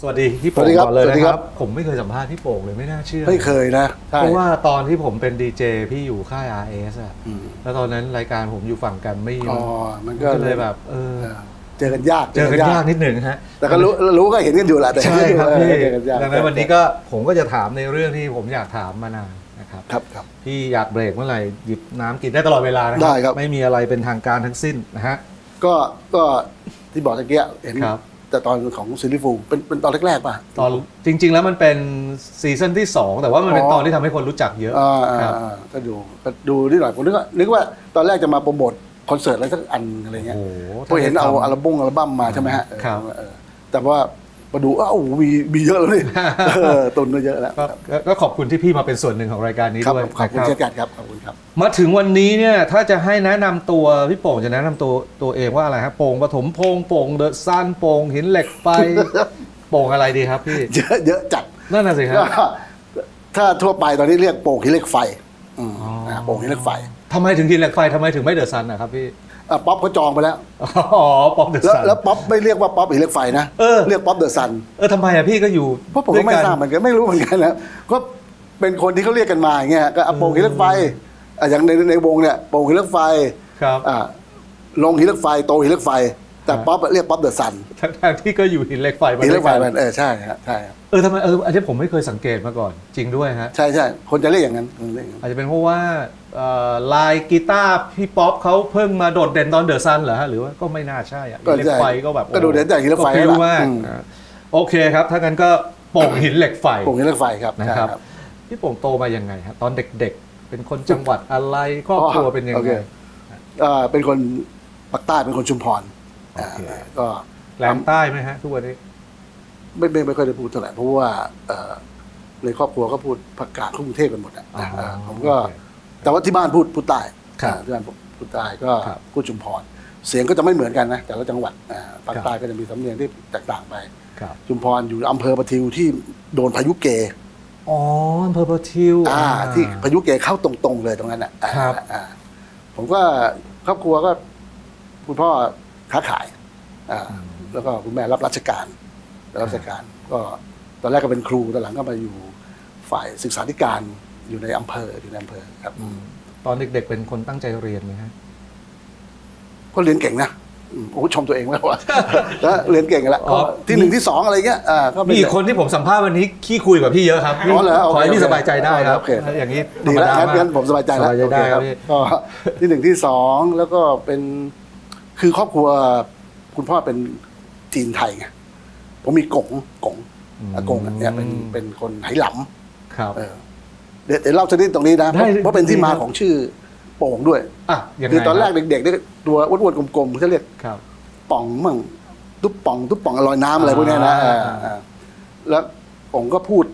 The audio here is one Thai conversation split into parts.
สวัสดีพี่โป่งก่อนเลยนะครับผมไม่เคยสัมภาษณ์พี่โป่งเลยไม่น่าเชื่อไม่เคยนะเพราะว่าตอนที่ผมเป็นดีเจพี่อยู่ค่าย RS อ่ะแล้วตอนนั้นรายการผมอยู่ฝั่งกันไม่มันก็เลยแบบเจอกันยากนิดหนึ่งฮะแต่ก็รู้ก็เห็นกันอยู่แหละแต่ใช่ครับพี่ดังนั้นวันนี้ก็ผมก็จะถามในเรื่องที่ผมอยากถามมานานนะครับครับพี่อยากเบรกเมื่อไหร่หยิบน้ำกินได้ตลอดเวลานะครับไม่มีอะไรเป็นทางการทั้งสิ้นนะฮะก็ที่บอกตะเกียเห็นแต่ตอนของซิลลี่ฟูเป็นตอนแรกๆป่ะตอนจริงๆแล้วมันเป็นซีซั่นที่2แต่ว่ามันเป็นตอนที่ทำให้คนรู้จักเยอะก็ดูนิดหน่อยผมนึกว่าตอนแรกจะมาโปรโมทคอนเสิร์ตอะไรสักอันอะไรเงี้ยพอเห็นเอาอัลบั้มมาใช่ไหมฮะแต่ว่ามาดูมีเยอะแล้วนี่ตุนเยอะแล้วก็ขอบคุณที่พี่มาเป็นส่วนหนึ่งของรายการนี้ด้วยขอบคุณเช่นกันครับขอบคุณครับมาถึงวันนี้เนี่ยถ้าจะให้แนะนำตัวพี่โป่งจะแนะนำตัวเองว่าอะไรครับโป่งปฐมพงษ์โป่งเดอะซันโป่งหินเหล็กไฟโป่งอะไรดีครับพี่เยอะจัดนั่นน่ะสิครับถ้าทั่วไปตอนนี้เรียกโป่งหินเหล็กไฟโป่งหินเหล็กไฟทำไมถึงหินเหล็กไฟทำไมถึงไม่เดอะซันนะครับพี่ป๊อปเขาจองไปแล้วป๊อปเดอะซันแล้วป๊อปไม่เรียกว่าป๊อปหินเหล็กไฟนะเรียกป๊อปเดอะซันทำไมพี่ก็อยู่เพราะผมก็ไม่ทราบเหมือนกันไม่รู้เหมือนกันนะก็เป็นคนที่เขาเรียกกันมาอย่างเงี้ยก็โป่งหินเหล็กไฟอย่างในวงเนี่ยโป่งหินเหล็กไฟครับลงหินเหล็กไฟโตหินเหล็กไฟแต่ป๊อปเรียกป๊อปเดอะซันทั้งที่ก็อยู่หินเหล็กไฟหินเหล็กไฟมันใช่ครับใช่ทำไมอันนี้ผมไม่เคยสังเกตมาก่อนจริงด้วยฮะใช่คนจะเรียกอย่างนั้นอาจจะเป็นเพราะว่าลายกีตาร์พี่ป๊อปเขาเพิ่งมาโดดเด่นตอนเดอะซันเหรอฮะหรือว่าก็ไม่น่าใช่หินเหล็กไฟก็แบบก็โดดเด่นจากหินเหล็กไฟมากโอเคครับถ้างั้นก็โป่งหินเหล็กไฟโป่งหินเหล็กไฟครับนะครับพี่โป่งโตมายังไงฮะตอนเด็กๆเป็นคนจังหวัดอะไรครอบครัวเป็นยังไงเป็นคนภาคใต้เป็นคนชุมพรก็แหลมใต้ไหมฮะทุกวันนี้ไม่ค่อยได้พูดเท่าไหร่เพราะว่าในครอบครัวก็พูดภาคกลางกรุงเทพกันหมดผมก็แต่ว่าที่บ้านพูดใต้ที่บ้านพูดใต้ก็พูดชุมพรเสียงก็จะไม่เหมือนกันนะแต่ละจังหวัดภาคใต้ก็จะมีสำเนียงที่แตกต่างไปชุมพรอยู่อำเภอประทิวที่โดนพายุเกอำเภอประทิวที่พายุเกเข้าตรงๆเลยตรงนั้นอ่ะผมก็ครอบครัวก็คุณพ่อค้าขายแล้วก็คุณแม่รับราชการก็ตอนแรกก็เป็นครูตอนหลังก็มาอยู่ฝ่ายศึกษาธิการอยู่ในอำเภอครับตอนเด็กๆเป็นคนตั้งใจเรียนไหมฮะก็เรียนเก่งนะชมตัวเองแล้วว่าเรียนเก่งแล้วที่1ที่2อะไรเงี้ยมีคนที่ผมสัมภาษณ์วันนี้ขี้คุยกว่าพี่เยอะครับขอให้พี่สบายใจได้ครับอย่างนี้ดีแล้วงั้นผมสบายใจแล้วได้ครับก็ที่1ที่2แล้วก็เป็นคือครอบครัวคุณพ่อเป็นจีนไทยไงผมมีกงเนี่ยเป็นคนไหหลำครับเดี๋ยวเล่าชนิดตรงนี้นะเพราะเป็นที่มาของชื่อโป่งด้วยคือตอนแรกเด็กๆเนี่ยตัวอ้วนๆกลมๆเขาเรียกป่องมั่งตุ๊บป่องลอยน้ำอะไรพวกนี้นะแล้วผมก็พูด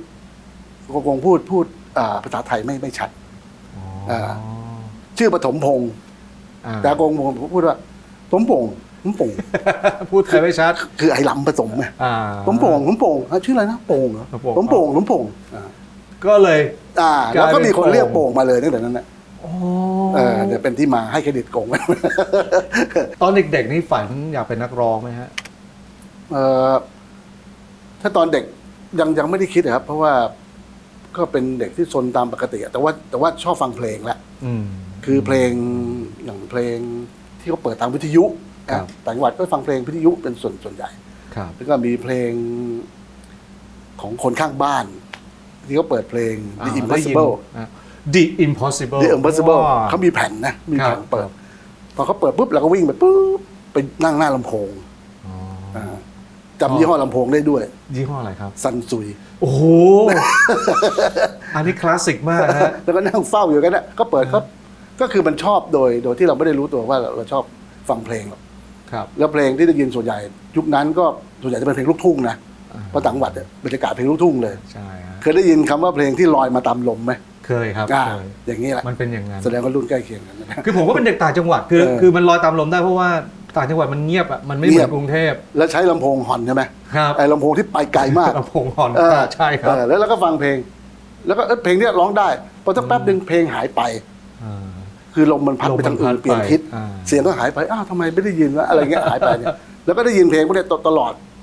ภาษาไทยไม่ชัดชื่อปฐมพงษ์แต่กงผมพูดว่าผมโป่งพูดไทยไม่ชัดคือไอ้ลำผสมไงผมโป่งชื่ออะไรนะโป่งเหรอผมโป่งก็เลยแล้วก็มีคนเรียกโป่งมาเลยตั้งแต่นั้นนะเดี๋ยวเป็นที่มาให้เครดิตโกงตอนเด็กๆนี่ฝันอยากเป็นนักร้องไหมฮะถ้าตอนเด็กยังไม่ได้คิดครับเพราะว่าก็เป็นเด็กที่ซนตามปกติแต่ว่าชอบฟังเพลงแหละคือเพลงอย่างเพลงที่เขาเปิดตามวิทยุต่างจังหวัดก็ฟังเพลงวิทยุเป็นส่วนใหญ่แล้วก็มีเพลงของคนข้างบ้านที่เขาเปิดเพลง The Impossible The Impossible เขามีแผ่นนะมีแผ่นเปิดพอเขาเปิดปุ๊บเราก็วิ่งไปปุ๊บไปนั่งหน้าลำโพงจำยี่ห้อลำโพงได้ด้วยยี่ห้ออะไรครับซันซุยโอ้โหอันนี้คลาสสิกมากฮะแล้วก็นั่งเฝ้าอยู่กันนะก็เปิดก็คือมันชอบโดยที่เราไม่ได้รู้ตัวว่าเราชอบฟังเพลงหรอกแล้วเพลงที่ได้ยินส่วนใหญ่ยุคนั้นก็ส่วนใหญ่จะเป็นเพลงลูกทุ่งนะเพราะต่างจังหวัดบรรยากาศเพลงลูกทุ่งเลยเคยได้ยินคำว่าเพลงที่ลอยมาตามลมไหมเคยครับอย่างนี้แหละมันเป็นอย่างนั้นแสดงว่ารุ่นใกล้เคียงกันคือผมก็เป็นเด็กต่างจังหวัดคือมันลอยตามลมได้เพราะว่าต่างจังหวัดมันเงียบอ่ะมันไม่เหมือนกรุงเทพแล้วใช้ลำโพงฮอนใช่ไหมครับไอ้ลำโพงที่ไปไกลมากลำโพงฮอนใช่ครับแล้วก็ฟังเพลงแล้วก็เพลงนี้ร้องได้พอสักแป๊บนึงเพลงหายไปคือลมมันพัดไปทางอื่นเปลี่ยนทิศเสียงก็หายไปอ้าวทำไมไม่ได้ยินวะอะไรเงี้ยหายไปเนี่ยแล้วก็ได้ยินเพลงพวกนี้ตลอด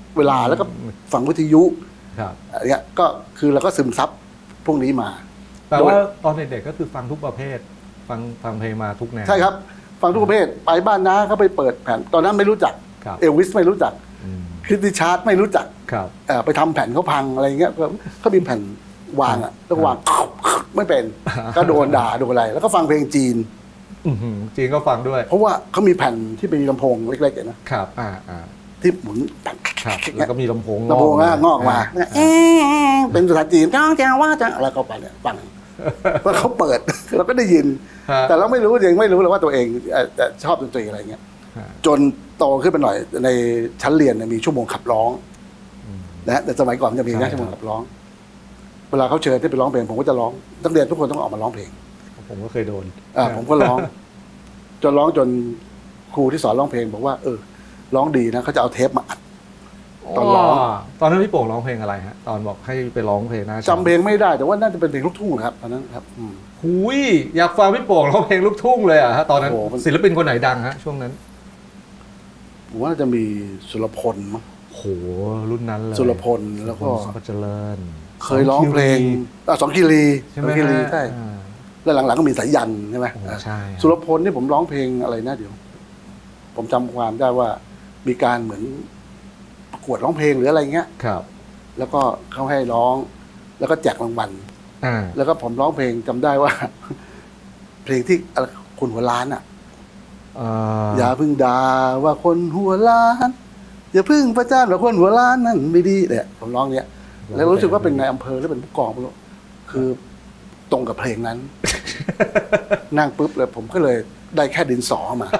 เวลาแล้วก็ฟังวิทยุครับอันเนี้ยก็คือเราก็ซึมซับพวกนี้มาแปลว่าตอนเด็กๆก็คือฟังทุกประเภทฟังเพลงมาทุกแนวใช่ครับฟังทุกประเภทไปบ้านน้าเขาไปเปิดแผ่นตอนนั้นไม่รู้จักครับเอลวิสไม่รู้จักคริสติชาร์ดไม่รู้จักครับไปทำแผ่นเขาพังอะไรเงี้ยเขามีแผ่นวางอ่ะแล้ววางไม่เป็นก็โดนด่าโดนอะไร แล้วก็ฟังเพลงจีนจีนก็ฟังด้วยเพราะว่าเขามีแผ่นที่เป็นลำโพงเล็กๆนะครับ ที่หมุนครับ แล้วก็มีลำโพงลำโพงงอกมาเป็นภาษาจีนจ้างแจงว่าจ้างอะไรเข้าไปเนี่ยฟังแล้วเขาเปิดเราก็ได้ยิน แต่เราไม่รู้ยังไม่รู้เลยว่าตัวเองชอบดนตรีอะไรเงี้ยจนโตขึ้นไปหน่อยในชั้นเรียนมีชั่วโมงขับร้องนะแต่สมัยก่อนมันจะมีนะชั่วโมงขับร้องเวลาเขาเชิญที่ไปร้องเพลงผมก็จะร้องนักเรียนทุกคนต้องออกมาร้องเพลงผมก็เคยโดนผมก็ร้องจนครูที่สอนร้องเพลงบอกว่าร้องดีนะเขาจะเอาเทปมาอัดตอนร้องตอนนั้นพี่โป่งร้องเพลงอะไรฮะตอนบอกให้ไปร้องเพลงนะจำเพลงไม่ได้แต่ว่าน่าจะเป็นเพลงลูกทุ่งนะครับตอนนั้นครับหุยอยากฟังพี่โป่งร้องเพลงลูกทุ่งเลยอ่ะฮะตอนนั้นศิลปินคนไหนดังฮะช่วงนั้นผมว่าจะมีสุรพลมั้งโหรุ่นนั้นเลยสุรพลแล้วก็สุภเจริญเคยร้องเพลงสองคีรีใช่แล้วหลังๆก็มีสายยันใช่ไหมใช่สุรพลนี่ผมร้องเพลงอะไรนะเดี๋ยวผมจำความได้ว่ามีการเหมือนประกวดร้องเพลงหรืออะไรเงี้ยครับแล้วก็เขาให้ร้องแล้วก็แจกรางวัลแล้วก็ผมร้องเพลงจำได้ว่า เพลงที่คนหัวล้านอ่ะอย่าพึ่งด่าว่าคนหัวล้านอย่าพึ่งประจานว่าคนหัวล้านนั่นไม่ดีเนี่ยผมร้องเนี้ยแล้วรู้สึกว่าเป็นนายอำเภอหรือเป็นผู้กองไม่รู้คือตรงกับเพลงนั้น นั่งปุ๊บเลยผมก็เลยได้แค่ดินสอมา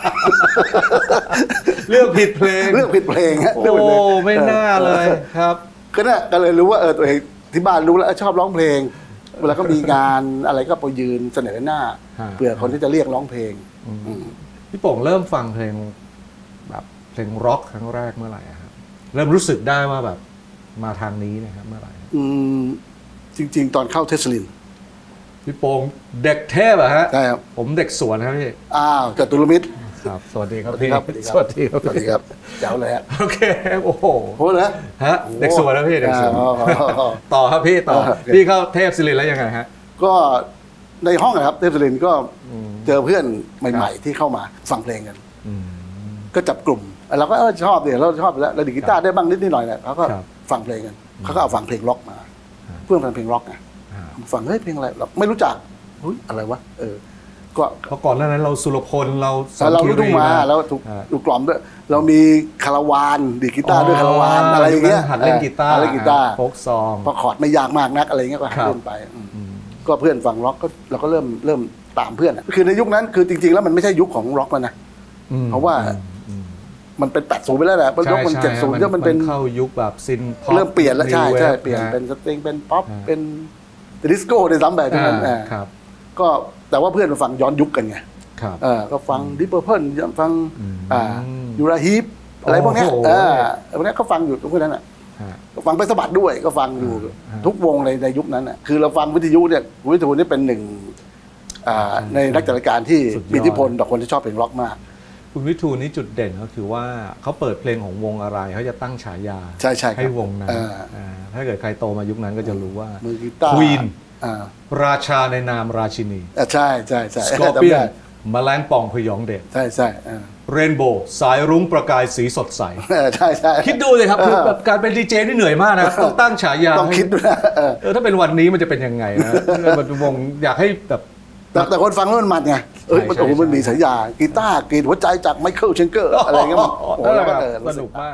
เลือกผิดเพลงฮะโอ้ไม่น่าเลยครับก็น่ะก็เลยรู้ว่าตัวเองที่บ้านรู้แล้วชอบร้องเพลงเวลาก็มีงานอะไรก็ไปยืนเสนอหน้าเผื่อคนที่จะเรียกร้องเพลงพี่โป่งเริ่มฟังเพลงแบบเพลงร็อกครั้งแรกเมื่อไหร่ครับเริ่มรู้สึกได้ว่าแบบมาทางนี้นะครับเมื่อไหร่จริงๆตอนเข้าเทสลินพี่โป่งเด็กเทพอะฮะใช่ครับผมเด็กสวนครับพี่จตุรมิตรครับสวัสดีครับพี่สวัสดีครับเจ้าเลยฮะโอเคโอ้โหนะฮะเด็กสวนแล้วพี่เด็กสวนต่อครับพี่ต่อพี่เข้าเทพศิรินแล้วยังไงฮะก็ในห้องนะครับเทพศิรินก็เจอเพื่อนใหม่ๆที่เข้ามาฟังเพลงกันก็จับกลุ่มเราก็ชอบเนี่ยเราชอบแล้วดีดกีตาร์ได้บ้างนิดหน่อยเนี่ยเขาก็ฟังเพลงกันเขาก็เอาฟังเพลงร็อกมาเพื่อนฟังเพลงร็อกไงฟังเฮ้ยเพลงอะไรเราไม่รู้จักอะไรวะก็เพราะก่อนหน้านั้นเราสุรพลเรารู้ทุกมาแล้วถูกกล่อมด้วยเรามีคาราวานดีดกีตาร์ด้วยคาราวานอะไรอย่างเงี้ยหัดเล่นกีตาร์โฟกซองพอคอร์ดไม่ยากมากนักอะไรเงี้ยก็เล่นไปก็เพื่อนฟังร็อกก็เราก็เริ่มตามเพื่อนคือในยุคนั้นคือจริงๆแล้วมันไม่ใช่ยุคของร็อกแล้วนะเพราะว่ามันเป็น80ไปแล้วแหละยุคมัน70ยุคมันเป็นเข้ายุคแบบซินเริ่มเปลี่ยนแล้วใช่เปลี่ยนเป็นสตริงเป็นป๊อปเป็นดิสโก้ในซ้ำแบบนั้นก็แต่ว่าเพื่อนมาฟังย้อนยุคกันไงก็ฟังดิปเปอร์เพิลฟังยูราฮิปอะไรพวกนี้พวกนี้ก็ฟังอยู่ทุกคนนั้นอ่ะฟังไปสะบัดด้วยก็ฟังอยู่ทุกวงในยุคนั้นอ่ะคือเราฟังวิทยุเนี่ยวิทยุนี่เป็นหนึ่งในนักจัดรายการที่มีอิทธิพลต่อคนที่ชอบเพลงร็อกมากคุณวิทูลนี่จุดเด่นก็คือว่าเขาเปิดเพลงของวงอะไรเขาจะตั้งฉายาให้วงนั้นถ้าเกิดใครโตมายุคนั้นก็จะรู้ว่าควีนราชาในนามราชินีใช่สกอร์เปียนแมลงป่องพยองเดชใช่เรนโบว์สายรุ้งประกายสีสดใสใช่คิดดูเลยครับคือแบบการเป็นดีเจนี่เหนื่อยมากนะต้องตั้งฉายาต้องคิดด้วยถ้าเป็นวันนี้มันจะเป็นยังไงนะมันวงอยากให้แบบแต่คนฟังแล้วมันไงมันมีฉายากีตาร์กรีดหัวใจจากไมเคิลเชนเกอร์อะไรเงี้ยโอ้สนุกมาก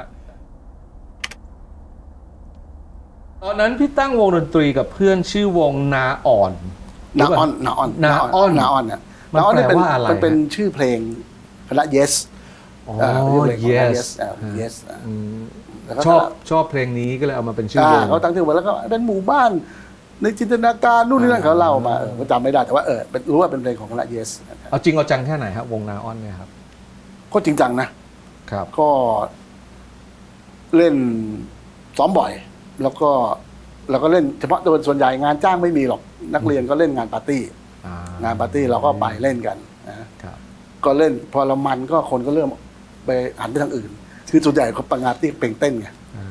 ตอนนั้นพี่ตั้งวงดนตรีกับเพื่อนชื่อวงนาอ่อนนาอ่อนเนี่ยนาอ่อนนี่มันเป็นชื่อเพลงคณะ Yes Yes ชอบเพลงนี้ก็เลยเอามาเป็นชื่อวงเขาตั้งชื่อไว้แล้วก็เป็นหมู่บ้านในจินตนาการนู่นนี่นั่นเขาเล่ามาจำไม่ได้แต่ว่ารู้ว่าเป็นเพลงของคณะ Yes เอาจริงเอาจังแค่ไหนครับวงนาอ่อนเนี่ยครับก็จริงจังนะครับก็เล่นซ้อมบ่อยแล้วก็เล่นเฉพาะโดยส่วนใหญ่งานจ้างไม่มีหรอกนักเรียนก็เล่นงานปาร์ตี้เราก็ไปเล่นกันนะก็เล่นพอละมันก็คนก็เริ่มไปหันไปทางอื่นคือส่วนใหญ่เขาปงาร์ตี้เพลงเต้นไง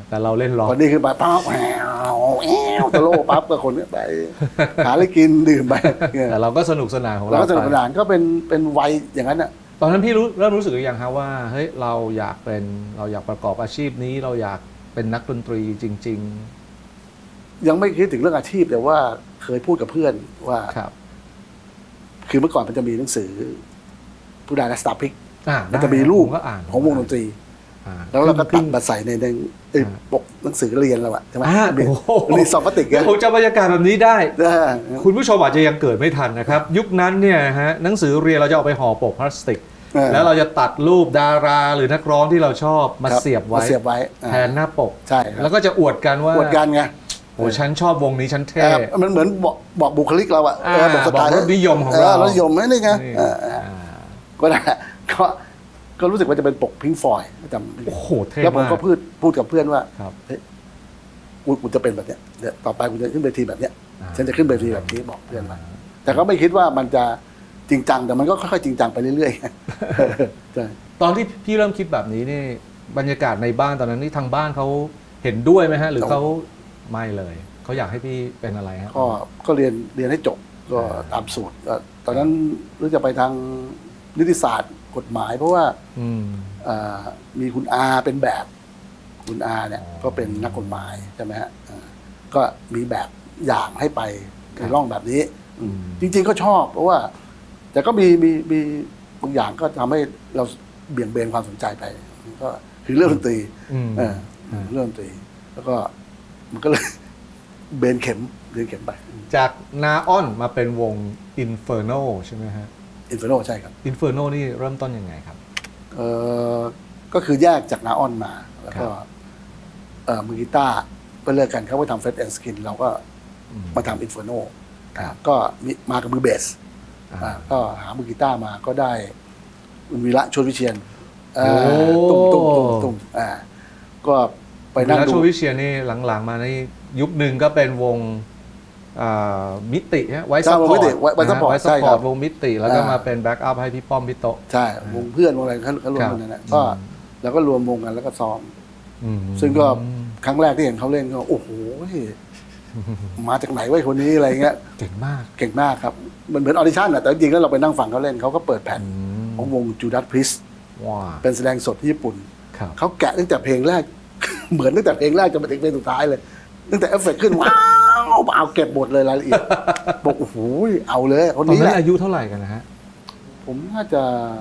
แต่เราเล่นล็อกคนนี้คือไปปั๊บแอวตะโล่ปั๊บก็คนก็ไปหาอะไรกินดื่มไปแต่เราก็สนุกสนานของเราก็สนุกสนานก็เป็นวัยอย่างนั้นอ่ะตอนนั้นพี่เริ่มรู้สึกหรือยังครับว่าเฮ้ยเราอยากประกอบอาชีพนี้เราอยากเป็นนักดนตรีจริงๆยังไม่คิดถึงเรื่องอาชีพแต่ว่าเคยพูดกับเพื่อนว่าคือเมื่อก่อนมันจะมีหนังสือผู้ใดและสตาร์พิกมันจะมีรูปของวงดนตรีแล้วเราก็ตัดมาใส่ในปกหนังสือเรียนเราอะใช่ไหมมีซองพลาสติกผมจะบรรยากาศแบบนี้ได้คุณผู้ชมอาจจะยังเกิดไม่ทันนะครับยุคนั้นเนี่ยฮะหนังสือเรียนเราจะเอาไปห่อปกพลาสติกแล้วเราจะตัดรูปดาราหรือนักร้องที่เราชอบมาเสียบไว้แทนหน้าปกใช่แล้วก็จะอวดกันว่าอวดกันไงโอ้ฉันชอบวงนี้ฉันเท่มันเหมือนบอกบุคลิกเราอะบอกสไตล์รสนิยมของเรารสนิยมนี่ไงก็ได้ก็รู้สึกว่าจะเป็นปกพิงฟอยจำโอ้โหเท่มากแล้วผมก็พูดกับเพื่อนว่าเฮ้ยกูจะเป็นแบบเนี้ยเดี๋ยวต่อไปกูจะขึ้นเวทีแบบเนี้ยฉันจะขึ้นเวทีแบบนี้บอกเพื่อนมาแต่ก็ไม่คิดว่ามันจะจริงจังแต่มันก็ค่อยๆจริงจังไปเรื่อยๆตอนที่พี่เริ่มคิดแบบนี้นี่บรรยากาศในบ้านตอนนั้นนี่ทางบ้านเขาเห็นด้วยไหมฮะหรือเขาไม่เลยเขาอยากให้พี่เป็นอะไรฮะก็เรียนให้จบก็ตามสูตรตอนนั้นรู้จะไปทางนิติศาสตร์กฎหมายเพราะว่ามีคุณอาเป็นแบบคุณอาเนี่ยก็เป็นนักกฎหมายใช่ไหมฮะก็มีแบบอย่างให้ไปในร่องแบบนี้จริงๆก็ชอบเพราะว่าแต่ก็มีบางอย่างก็ทำให้เราเบี่ยงเบนความสนใจไปก็คือเรื่องดนตรีเรื่องดนตรีแล้วก็มันก็เลยเบนเข็มไปจากนาอ้อนมาเป็นวง Inferno ใช่ไหมฮะ Inferno ใช่ครับ Inferno นี่เริ่มต้นยังไงครับก็คือแยกจากนาออนมาแล้วก็มือกีตาร์ก็เลิกกันเขาไปทำเฟสแอนด์สกินเราก็มาทำ Inferno ก็มากับมือเบสก็หามือกีตาร์มาก็ได้วีระชลวิเชียรตุ้มก็ไปนั่งดูชลวิเชียรนี่หลังๆมาในยุคหนึ่งก็เป็นวงมิติไว้ซัพพอร์ตวงมิติแล้วก็มาเป็นแบ็กอัพให้พี่ป้อมพี่โตใช่วงเพื่อนวงอะไรเขารวมกันนั่นแหละก็แล้วก็รวมวงกันแล้วก็ซ้อมซึ่งก็ครั้งแรกที่เห็นเขาเล่นก็โอ้โหมาจากไหนวะคนนี้อะไรเงี้ยเก่งมากครับมันเหมือนออดิชั่นแหละแต่จริงๆแล้วเราไปนั่งฟังเขาเล่นเขาก็เปิดแผ่นของวงจูดัสพริสเป็นแสดงสดที่ญี่ปุ่นเขาแกะตั้งแต่เพลงแรกเหมือนตั้งแต่เพลงแรกจนมาถึงเพลงสุดท้ายเลยตั้งแต่เอฟเฟกต์ขึ้นว้าวเอาเก็บหมดเลยรายละเอียดบอกโอ้โหเอาเลยคนนี้แหละอายุเท่าไหร่กันนะฮะผมน่าจะ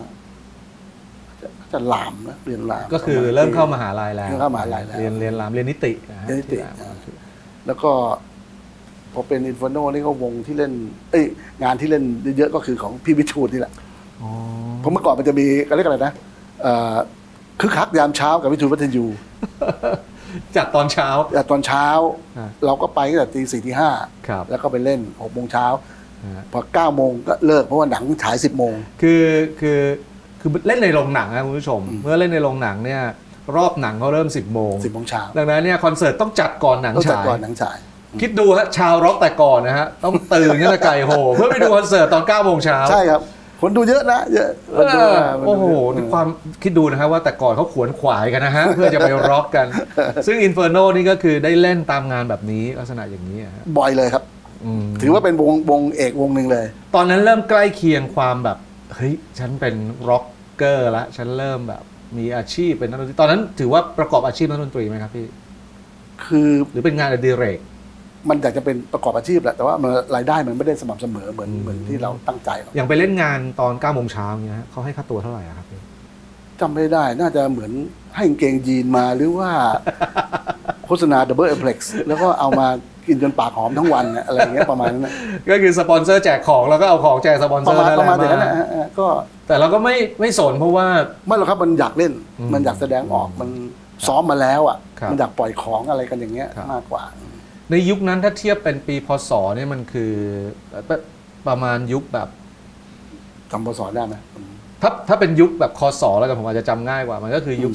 หลามนะเรียนหลามก็คือเริ่มเข้ามหาลัยแล้วเข้ามหาลัยแล้วเรียนหลามเรียนนิติแล้วก็พอเป็นอินฟอร์โนนี่ก็วงที่เล่นงานที่เล่นเยอะก็คือของพี่วิทูลนี่แหละเพราะเมื่อก่อนมันจะมีอะไรกันนะคึกคักยามเช้ากับวิทูลวัฒนยูจากตอนเช้าเราก็ไปตั้งแต่ตี 4 ตี 5แล้วก็ไปเล่น 6 โมงเช้าพอ 9 โมงก็เลิกเพราะว่าหนังฉาย 10 โมงคือเล่นในโรงหนังนะคุณผู้ชมเมื่อเล่นในโรงหนังเนี่ยรอบหนังเขาเริ่ม 10 โมงเช้าดังนั้นเนี่ยคอนเสิร์ตต้องจัดก่อนหนังฉายคิดดูฮะชาวร็อกแต่ก่อนนะฮะต้องตื่นกันไก่โหเพื่อไปดูคอนเสิร์ตตอน 9 โมงเช้าใช่ครับคนดูเยอะนะเยอะโอ้โหความคิดดูนะครับว่าแต่ก่อนเขาขวนขวายกันนะฮะเพื่อจะไปร็อกกันซึ่ง Inferno นี่ก็คือได้เล่นตามงานแบบนี้ลักษณะอย่างนี้บ่อยเลยครับถือว่าเป็นวงเอกวงหนึ่งเลยตอนนั้นเริ่มใกล้เคียงความแบบเฮ้ยฉันเป็นร็อกเกอร์แล้วฉันเริ่มแบบมีอาชีพเป็นนักดนตรีตอนนั้นถือว่าประกอบอาชีพนักดนตรีไหมครับพี่หรือเป็นงานอดิเรกมันอยากจะเป็นประกอบอาชีพแหละแต่ว่ารายได้มันไม่ได้สม่ำเสมอเหมือนที่เราตั้งใจหรอกอย่างไปเล่นงานตอน 9 โมงเช้าเนี้ยเขาให้ค่าตัวเท่าไหร่ครับพี่จำไม่ได้น่าจะเหมือนให้กางเกงยีนมาหรือว่าโฆษณาดับเบิลเอเพล็กซ์แล้วก็เอามากินจนปากหอมทั้งวันอะไรอย่างเงี้ยประมาณนั้นก็คือสปอนเซอร์แจกของแล้วก็เอาของแจกสปอนเซอร์ประมาณนั้นก็แต่เราก็ไม่สนเพราะว่าไม่หรอกครับมันอยากเล่นมันอยากแสดงออกมันซ้อมมาแล้วอ่ะมันอยากปล่อยของอะไรกันอย่างเงี้ยมากกว่าในยุคนั้นถ้าเทียบเป็นปีพศเนี่ยมันคือประมาณยุคแบบจำพศได้ไหมถ้าเป็นยุคแบบคศแล้วกันผมอาจจะจำง่ายกว่ามันก็คือยุค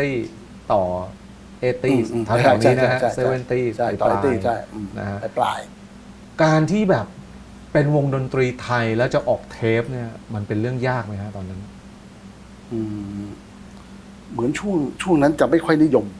70ต่อ80แถวๆนี้นะฮะ70 ต่อ80ใช่นะฮะปลายการที่แบบเป็นวงดนตรีไทยแล้วจะออกเทปเนี่ยมันเป็นเรื่องยากไหมฮะตอนนั้นเหมือนช่วงนั้นจะไม่ค่อยนิยม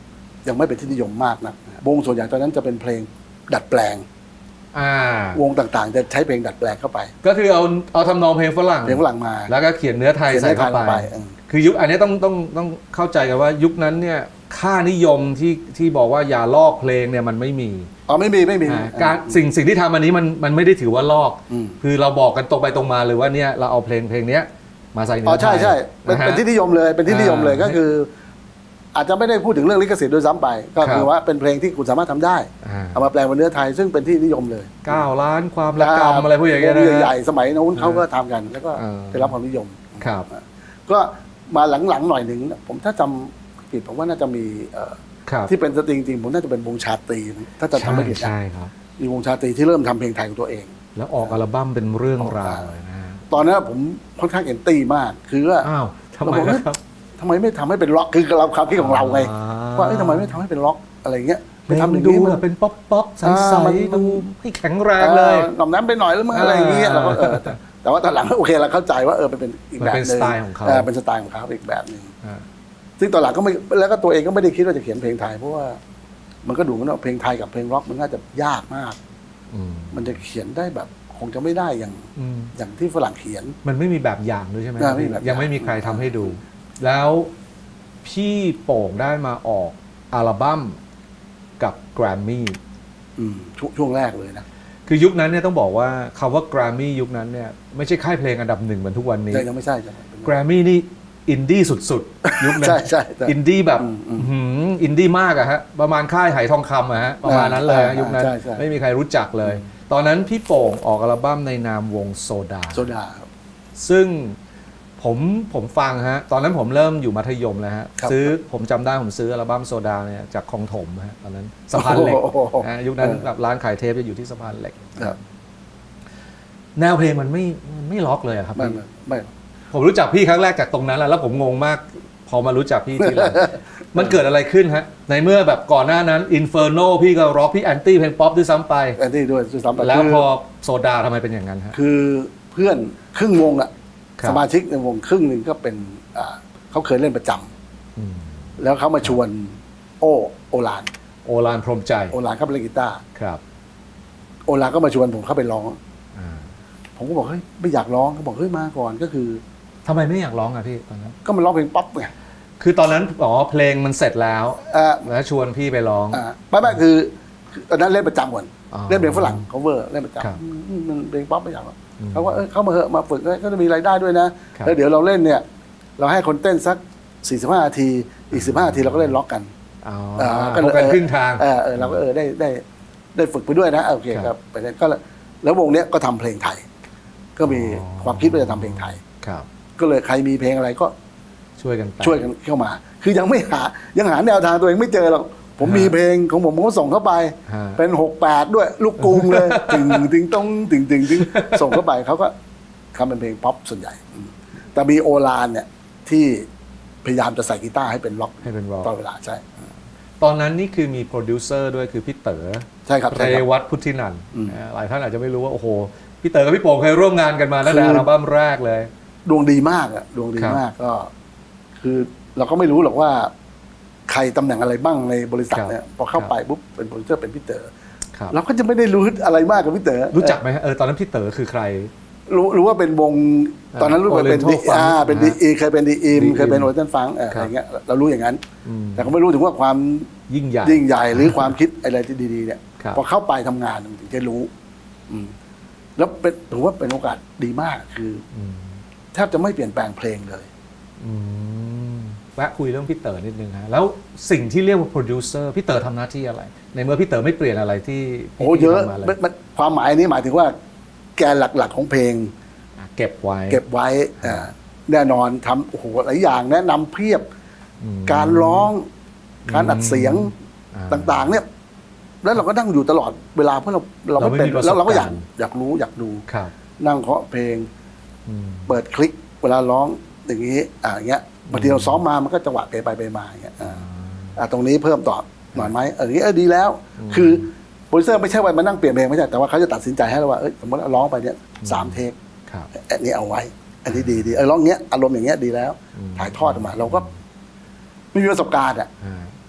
ยังไม่เป็นที่นิยมมากนะวงส่วนใหญ่ตอนนั้นจะเป็นเพลงดัดแปลงวงต่างๆจะใช้เพลงดัดแปลงเข้าไปก็คือเอาทำนองเพลงฝรั่งมาแล้วก็เขียนเนื้อไทยใส่เข้าไปคือยุคอันนี้ต้องเข้าใจกันว่ายุคนั้นเนี่ยค่านิยมที่บอกว่าอย่าลอกเพลงเนี่ยมันไม่มีไม่มีการสิ่งที่ทำอันนี้มันไม่ได้ถือว่าลอกคือเราบอกกันตรงไปตรงมาเลยว่าเนี่ยเราเอาเพลงเนี้ยมาใส่เนื้อไทยใช่เป็นที่นิยมเลยเป็นที่นิยมเลยก็คืออาจจะไม่ได้พูดถึงเรื่องลิขสิทธิ์โดยซ้ำไปก็คือว่าเป็นเพลงที่คุณสามารถทำได้เอามาแปลเป็นเนื้อไทยซึ่งเป็นที่นิยมเลย 9 ล้านความระกำอะไรพวกอย่างเงี้ยใหญ่สมัยนู้นเขาก็ทำกันแล้วก็ได้รับความนิยมครับก็มาหลังๆหน่อยหนึ่งผมถ้าจำผิดผมว่าน่าจะมีที่เป็นสตริงจริงผมน่าจะเป็นวงชาตรีถ้าจะทำไม่ผิดใช่ครับมีวงชาตรีที่เริ่มทำเพลงไทยของตัวเองแล้วออกอัลบั้มเป็นเรื่องราวเลยนะตอนนั้นผมค่อนข้างแอนตี้มากคือว่าทำไมครับทำไมไม่ทำให้เป็นล็อกคือเราความคิดของเราไงว่าทำไมไม่ทำให้เป็นล็อกอะไรเงี้ยไปทำอย่างนี้มันเป็นป๊อปใสๆดูให้แข็งแรงเลยหน่อมน้ำไปหน่อยแล้วมันอะไรอย่างเงี้ยเราก็แต่ว่าตอนหลังโอเคเราเข้าใจว่าเป็นอีกแบบนึงเป็นสไตล์ของเขาเป็นสไตล์ของเขาอีกแบบนึงซึ่งตอนหลังก็ไม่แล้วก็ตัวเองก็ไม่ได้คิดว่าจะเขียนเพลงไทยเพราะว่ามันก็ดูเหมือนว่าเพลงไทยกับเพลงร็อกมันน่าจะยากมากมันจะเขียนได้แบบคงจะไม่ได้อย่างที่ฝรั่งเขียนมันไม่มีแบบอย่างด้วยใช่ไหมยังไม่มีใครทำให้ดูแล้วพี่โป่งได้มาออกอัลบั้มกับแกรมมี่ช่วงแรกเลยนะคือยุคนั้นเนี่ยต้องบอกว่าคำว่าแกรมมี่ยุคนั้นเนี่ยไม่ใช่ค่ายเพลงอันดับ1เหมือนทุกวันนี้ยังไม่ใช่แกรมมี่นี่อินดี้สุดๆยุคนั้นใช่อินดี้แบบอินดี้มากอะฮะประมาณค่ายไหทองคำอะฮะประมาณนั้นเลยยุคนั้นไม่มีใครรู้จักเลยตอนนั้นพี่โป่งออกอัลบั้มในนามวงโซดาซึ่งผมฟังฮะตอนนั้นผมเริ่มอยู่มัธยมแล้วฮะผมจำได้ผมซื้ออัลบั้มโซดาเนี่ยจากคลองถมฮะตอนนั้นสะพานเหล็กยุคนั้นแบบร้านขายเทปจะอยู่ที่สะพานเหล็กแนวเพลงมันไม่ล็อกเลยครับไม่ผมรู้จักพี่ครั้งแรกจากตรงนั้นแล้วผมงงมากพอมารู้จักพี่ทีหลังมันเกิดอะไรขึ้นฮะในเมื่อแบบก่อนหน้านั้น Inferno พี่ก็ร็อกพี่แอนตี้เพลงป๊อปด้วยซ้ำไปแอนตี้ด้วยซ้ำไปแล้วพอโซดาทำไมเป็นอย่างนั้นฮะคือเพื่อนครึ่งวงอะสมาชิกในวงครึ่งหนึ่งก็เป็นเขาเคยเล่นประจำแล้วเขามาชวนโอลานพรหมใจโอลานเข้าไปเล่นกีตาร์ครับโอลานก็มาชวนผมเข้าไปร้องผมก็บอกเฮ้ยไม่อยากร้องเขาบอกเฮ้ยมาก่อนก็คือทำไมไม่อยากร้องอ่ะพี่ตอนนั้นก็มันร้องเพลงป๊อปไงคือตอนนั้นเพลงมันเสร็จแล้วแล้วชวนพี่ไปร้องไม่คือตอนนั้นเล่นประจำก่อนเล่นเพลงฝรั่ง cover เล่นประจำมันเพลงป๊อปไม่อยากเขาว่าเขามาเหอะมาฝึกก็จะมีรายได้ด้วยนะแล้วเดี๋ยวเราเล่นเนี่ยเราให้คนเต้นสัก45 นาทีอีก15 นาทีเราก็เล่นล็อกกันก็กันครึ่งทางเราก็ได้ฝึกไปด้วยนะโอเคครับไปเล่นก็แล้ววงเนี้ยก็ทำเพลงไทยก็มีความคิดว่าจะทำเพลงไทยก็เลยใครมีเพลงอะไรก็ช่วยกันเข้ามาคือยังหาแนวทางตัวเองไม่เจอหรอกผมมีเพลงของผมก็ส่งเข้าไปเป็น68ด้วยลูกกรุงเลยตึงส่งเข้าไปเขาก็ทำเป็นเพลงป๊อปส่วนใหญ่แต่มีโอลานเนี่ยที่พยายามจะใส่กีตาร์ให้เป็นล็อกตลอดเวลาใช่ตอนนั้นนี่คือมีโปรดิวเซอร์ด้วยคือพี่เต๋อใช่ครับเรวัตพุทธินันท์หลายท่านอาจจะไม่รู้ว่าโอ้โหพี่เต๋อกับพี่โป่งเคยร่วมงานกันมาตั้งแต่อัลบั้มแรกเลยดวงดีมากอะดวงดีมากก็คือเราก็ไม่รู้หรอกว่าใครตำแหน่งอะไรบ้างในบริษัทเนี่ยพอเข้าไปปุ๊บเป็นโปรดิวเซอร์เป็นพี่เต๋อเราก็จะไม่ได้รู้อะไรมากกับพี่เต๋อรู้จักไหมตอนนั้นพี่เต๋อคือใครรู้ว่าเป็นวงตอนนั้นรู้ว่าเป็นดีเคยเป็นดีอิมเคยเป็นโอเทนฟังอะไรเงี้ยเรารู้อย่างนั้นแต่ก็ไม่รู้ถึงว่าความยิ่งใหญ่หรือความคิดอะไรที่ดีๆเนี่ยพอเข้าไปทำงานถึงจะรู้แล้วถือว่าเป็นโอกาสดีมากคือแทบจะไม่เปลี่ยนแปลงเพลงเลยแวะคุยเรื่องพี่เต๋อนิดนึงฮะแล้วสิ่งที่เรียกว่าโปรดิวเซอร์พี่เต๋อทำหน้าที่อะไรในเมื่อพี่เต๋อไม่เปลี่ยนอะไรที่เยอะความหมายนี้หมายถึงว่าแกนหลักๆของเพลงเก็บไว้แน่นอนทำโอ้โหหลายอย่างแนะนำเพียบการร้องการอัดเสียงต่างๆเนี่ยแล้วเราก็นั่งอยู่ตลอดเวลาเพราะเราไม่เป็นแล้วเราก็อยากรู้อยากดูนั่งเคาะเพลงเปิดคลิกเวลาร้องอย่างนี้อย่างเงี้ยบางทีเราซ้อมมามันก็จังหวะไปมาอย่างเงี้ยตรงนี้เพิ่มต่อหน่อยไหมอย่างนี้ดีแล้วคือโปรดิวเซอร์ไม่ใช่ว่ามานั่งเปลี่ยนเพลงไม่ใช่แต่ว่าเขาจะตัดสินใจให้เราว่าสมมติร้องไปเนี่ย3 เทคอันนี้เอาไว้อันนี้ดีร้องเงี้ยอารมณ์อย่างเงี้ยดีแล้วถ่ายทอดออกมาเราก็ไม่มีประสบการณ์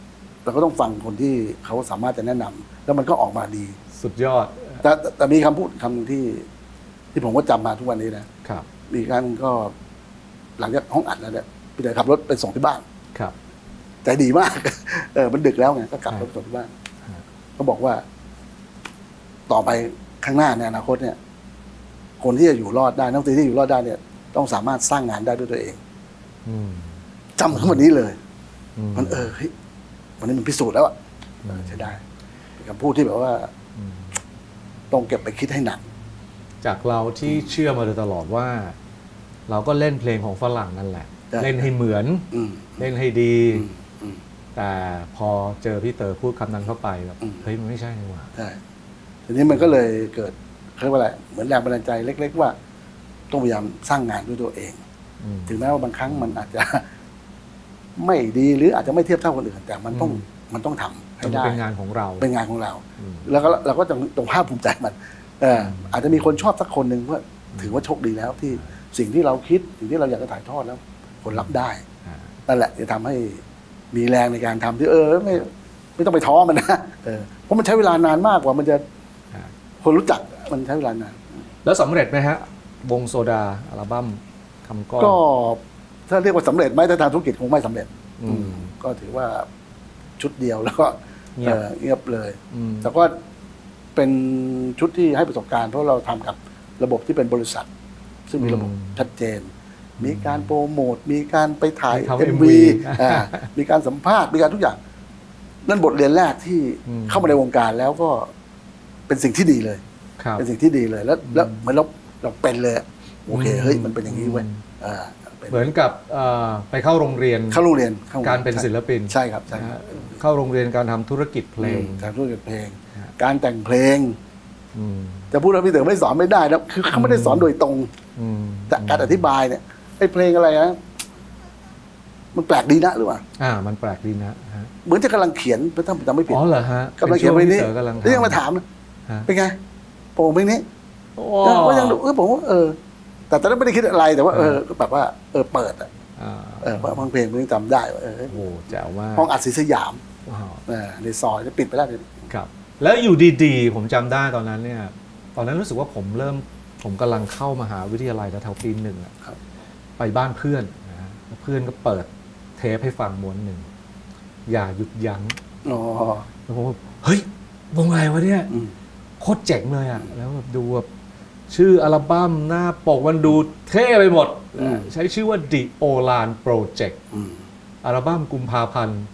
เราก็ต้องฟังคนที่เขาสามารถจะแนะนำแล้วมันก็ออกมาดีสุดยอดแต่มีคำพูดคำนึงที่ผมก็จำมาทุกวันนี้นะครับมีการก็หลังจากห้องอัดแล้วเนี่ยพี่เต๋อขับรถไปส่งที่บ้านครับใจดีมากมันดึกแล้วไงก็กลับรถส่งที่บ้านก็บอกว่าต่อไปข้างหน้าในอนาคตเนี่ยคนที่จะอยู่รอดได้นักดนตรีที่อยู่รอดได้เนี่ยต้องสามารถสร้างงานได้ด้วยตัวเองจำถึงวันนี้เลยมันเฮ้ยวันนี้มันพิสูจน์แล้วอ่ะใช้ได้เป็นคำพูดที่แบบว่าต้องเก็บไปคิดให้หนักจากเราที่เชื่อมาโดยตลอดว่าเราก็เล่นเพลงของฝรั่งนั่นแหละเล่นให้เหมือนเล่นให้ดีแต่พอเจอพี่เต๋อพูดคำนั้นเข้าไปแบบเฮ้ยมันไม่ใช่นี่หว่าใช่ทีนี้มันก็เลยเกิดเรียกว่าอะไรเหมือนแรงบันดาลใจเล็กๆว่าต้องพยายามสร้างงานด้วยตัวเองถึงแม้ว่าบางครั้งมันอาจจะไม่ดีหรืออาจจะไม่เทียบเท่าคนอื่นแต่มันต้องทำให้ได้เป็นงานของเราเป็นงานของเราแล้วก็เราก็ต้องภาคภูมิใจมันอาจจะมีคนชอบสักคนหนึ่งว่าถือว่าโชคดีแล้วที่สิ่งที่เราคิดสิ่งที่เราอยากจะถ่ายทอดแล้วคนรับได้นั่นแหละจะทำให้มีแรงในการทำที่ไม่ต้องไปท้อมันนะเพราะมันใช้เวลานานมากกว่ามันจะคนรู้จักมันใช้เวลานานแล้วสำเร็จไหมฮะวงโซดาอัลบั้มคำก้อนก็ถ้าเรียกว่าสำเร็จไหมถ้าทางธุรกิจคงไม่สำเร็จก็ถือว่าชุดเดียวแล้วก็เงียบเลยแต่ก็เป็นชุดที่ให้ประสบการณ์เพราะเราทำกับระบบที่เป็นบริษัทซึ่งมีระบบชัดเจนมีการโปรโมทมีการไปถ่าย MV มีการสัมภาษณ์มีการทุกอย่างนั่นบทเรียนแรกที่เข้ามาในวงการแล้วก็เป็นสิ่งที่ดีเลยเป็นสิ่งที่ดีเลยแล้วเหมือนเราเป็นเลยโอเคเฮ้ยมันเป็นอย่างนี้เว้ยเหมือนกับไปเข้าโรงเรียนการเป็นศิลปินใช่ครับใช่เข้าโรงเรียนการทำธุรกิจเพลงการธุรกิจเพลงการแต่งเพลงจะพูดว่าพี่เต๋อไม่สอนไม่ได้นะคือเขาไม่ได้สอนโดยตรงแต่การอธิบายเนี่ยไอ้เพลงอะไรนะมันแปลกดีนะหรือเปล่ามันแปลกดีนะเหมือนจะกำลังเขียนถ้าจำไม่ผิดอ๋อเหรอฮะกำลังเขียนเพลงนี้แล้วยังมาถามเป็นไงโปร่งเพลงนี้ก็ยังดูผมว่าแต่ตอนนั้นไม่ได้คิดอะไรแต่ว่าแบบว่าเปิดฟังเพลงมึงจำได้ว่าโอ้แจ๋วมากห้องอัดศรีสยามในซอยจะปิดไปแล้วครับแล้วอยู่ดีๆผมจำได้ตอนนั้นเนี่ยตอนนั้นรู้สึกว่าผมกำลังเข้ามหาวิทยาลัยแถวปีหนึ่งไปบ้านเพื่อนนะเพื่อนก็เปิดเทปให้ฟังม้วนหนึ่งอย่าหยุดยั้งแล้วผมเฮ้ยวงอะไรวะเนี่ยโคตรเจ๋งเลยอ่ะแล้วแบบดูแบบชื่ออัลบั้มหน้าปกมันดูเท่ไปหมดใช้ชื่อว่า The Olan Project อัลบั้มกุมภาพันธ์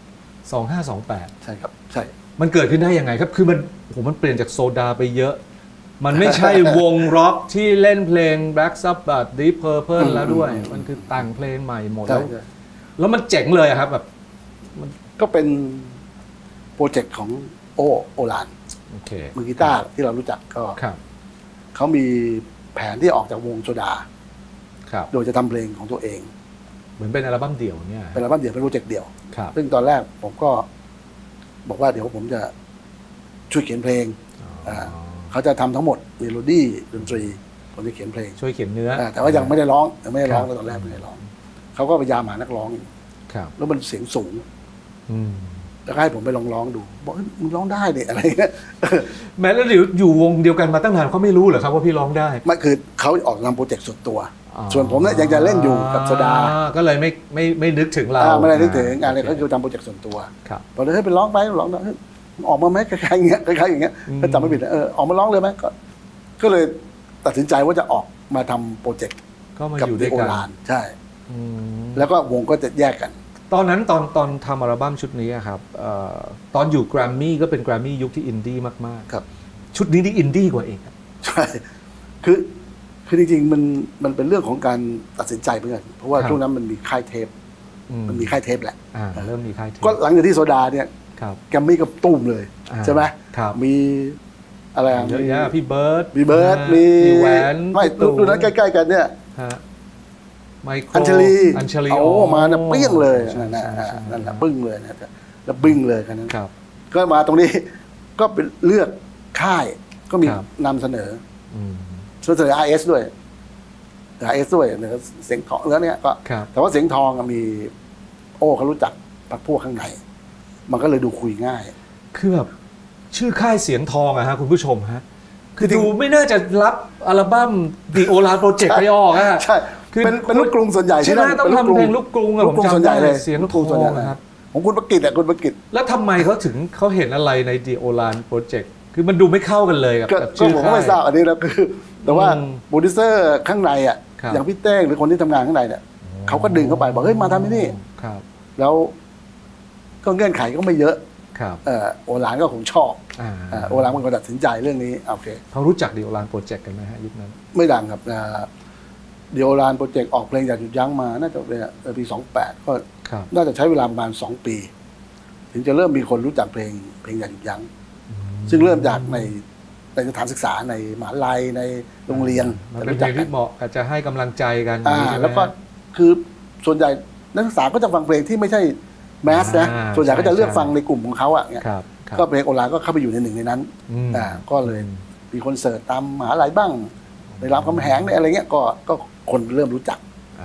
2528 ใช่ครับใช่มันเกิดขึ้นได้ยังไงครับคือมันเปลี่ยนจากโซดาไปเยอะมันไม่ใช่วงร็อกที่เล่นเพลง Black Sabbath Deep Purple แล้วด้วยมันคือแต่งเพลงใหม่หมดแล้วมันเจ๋งเลยครับแบบมันก็เป็นโปรเจกต์ของโอลานมือกีตาร์ที่เรารู้จักก็เขามีแผนที่ออกจากวงโซดาโดยจะทำเพลงของตัวเองเหมือนเป็นอัลบั้มเดี่ยวเนี่ยเป็นอัลบั้มเดี่ยวเป็นโปรเจกต์เดี่ยวซึ่งตอนแรกผมก็บอกว่าเดี๋ยวผมจะช่วยเขียนเพลงเขาจะทำทั้งหมดเมโลดี้ดนตรีผมจะเขียนเพลงช่วยเขียนเนื้อแต่ว่ายังไม่ได้ร้องตอนแรกไม่ได้ร้องเขาก็พยายามหานักร้องแล้วมันเสียงสูงแล้วให้ผมไปลองร้องดูบอกมึงร้องได้เนี่ยอะไรเงี้ยแม้แล้วอยู่วงเดียวกันมาตั้งนานเขาไม่รู้เหรอครับว่าพี่ร้องได้ไม่คือเขาออกนำโปรเจกต์ส่วนตัวส่วนผมเนี่ยยังจะเล่นอยู่กับโซดาก็เลยไม่นึกถึงเราไม่ได้นึกถึงอะไรเขาคือทำโปรเจกต์ส่วนตัวพอเลยให้ไปร้องไปร้องออกมาไหมคล้ายๆอย่างเงี้ยคล้ายๆอย่างเงี้ยก็จำไม่ผิดออกมาร้องเลยไหมก็เลยตัดสินใจว่าจะออกมาทำโปรเจกต์กับดิโอลานใช่แล้วก็วงก็จะแยกกันตอนนั้นตอนทำอัลบั้มชุดนี้ครับตอนอยู่แกรมมี่ก็เป็นแกรมมี่ยุคที่อินดี้มากๆครับชุดนี้นี่อินดี้กว่าเองใช่คือจริงๆมันเป็นเรื่องของการตัดสินใจเหมือนกันเพราะว่าช่วงนั้นมันมีค่ายเทปแหละเริ่มมีค่ายเทปก็หลังจากที่โซดาเนี่ยแกรมมี่ก็ตุ้มเลยใช่ไหมมีอะไรเยอะแยะพี่เบิร์ดมีแหวนไม่ดูนั้นใกล้ๆกันเนี่ยอัญชลีโอ้มาเนี่ยเปี้ยงเลยนั่นแหละบึ้งเลยนะแล้วบึ้งเลยกันนั้นก็มาตรงนี้ก็เป็นเลือกค่ายก็มีนำเสนอRS ด้วยเนี่ยเสียงทองแล้วเนี่ยก็แต่ว่าเสียงทองมีเขารู้จักพวกข้างในมันก็เลยดูคุยง่ายคือแบบชื่อค่ายเสียงทองอะฮะคุณผู้ชมฮะคือดูไม่น่าจะรับอัลบั้ม The Oran Project ไปออกอะใช่เป็นลูกกรุงส่วนใหญ่ใช่ไหมต้องทำเพลงลูกกรุงอะผมจำได้เลยเสียงลูกกรุงครับของคุณประกิตอะคุณประกิตแล้วทำไมเขาเห็นอะไรใน The Oran Project คือมันดูไม่เข้ากันเลยกับชื่อผมก็ไม่ทราบอันนี้แล้วคือแต่ว่าโปรดิวเซอร์ข้างในอะอย่างพี่เต้งหรือคนที่ทำงานข้างในเนี่ยเขาก็ดึงเข้าไปบอกเฮ้ยมาทำที่นี่แล้วก็เงื่อนไขก็ไม่เยอะโอรานก็คงชอบโอรานมันก็ตัดสินใจเรื่องนี้โอเคเขารู้จัก The Oran Project กันไหมฮะยุคนั้นไม่ดังครับThe Oran Project ออกเพลงอย่าหยุดยั้งมาน่าจะเป็นปี28ก็น่าจะใช้เวลาประมาณ2 ปีถึงจะเริ่มมีคนรู้จักเพลงอย่าหยุดยั้งซึ่งเริ่มจากในสถานศึกษาในมหาลัยในโรงเรียนเป็นเพลงที่เหมาะอาจจะให้กำลังใจกันแล้วก็คือส่วนใหญ่นักศึกษาก็จะฟังเพลงที่ไม่ใช่แมสนะส่วนใหญ่ก็จะเลือกฟังในกลุ่มของเขาอ่ะก็เพลงโอรานก็เข้าไปอยู่ในหนึ่งในนั้นก็เลยมีคอนเสิร์ตตามมหาลัยบ้างในรามคำแหงในอะไรเงี้ยก็คนเริ่มรู้จัก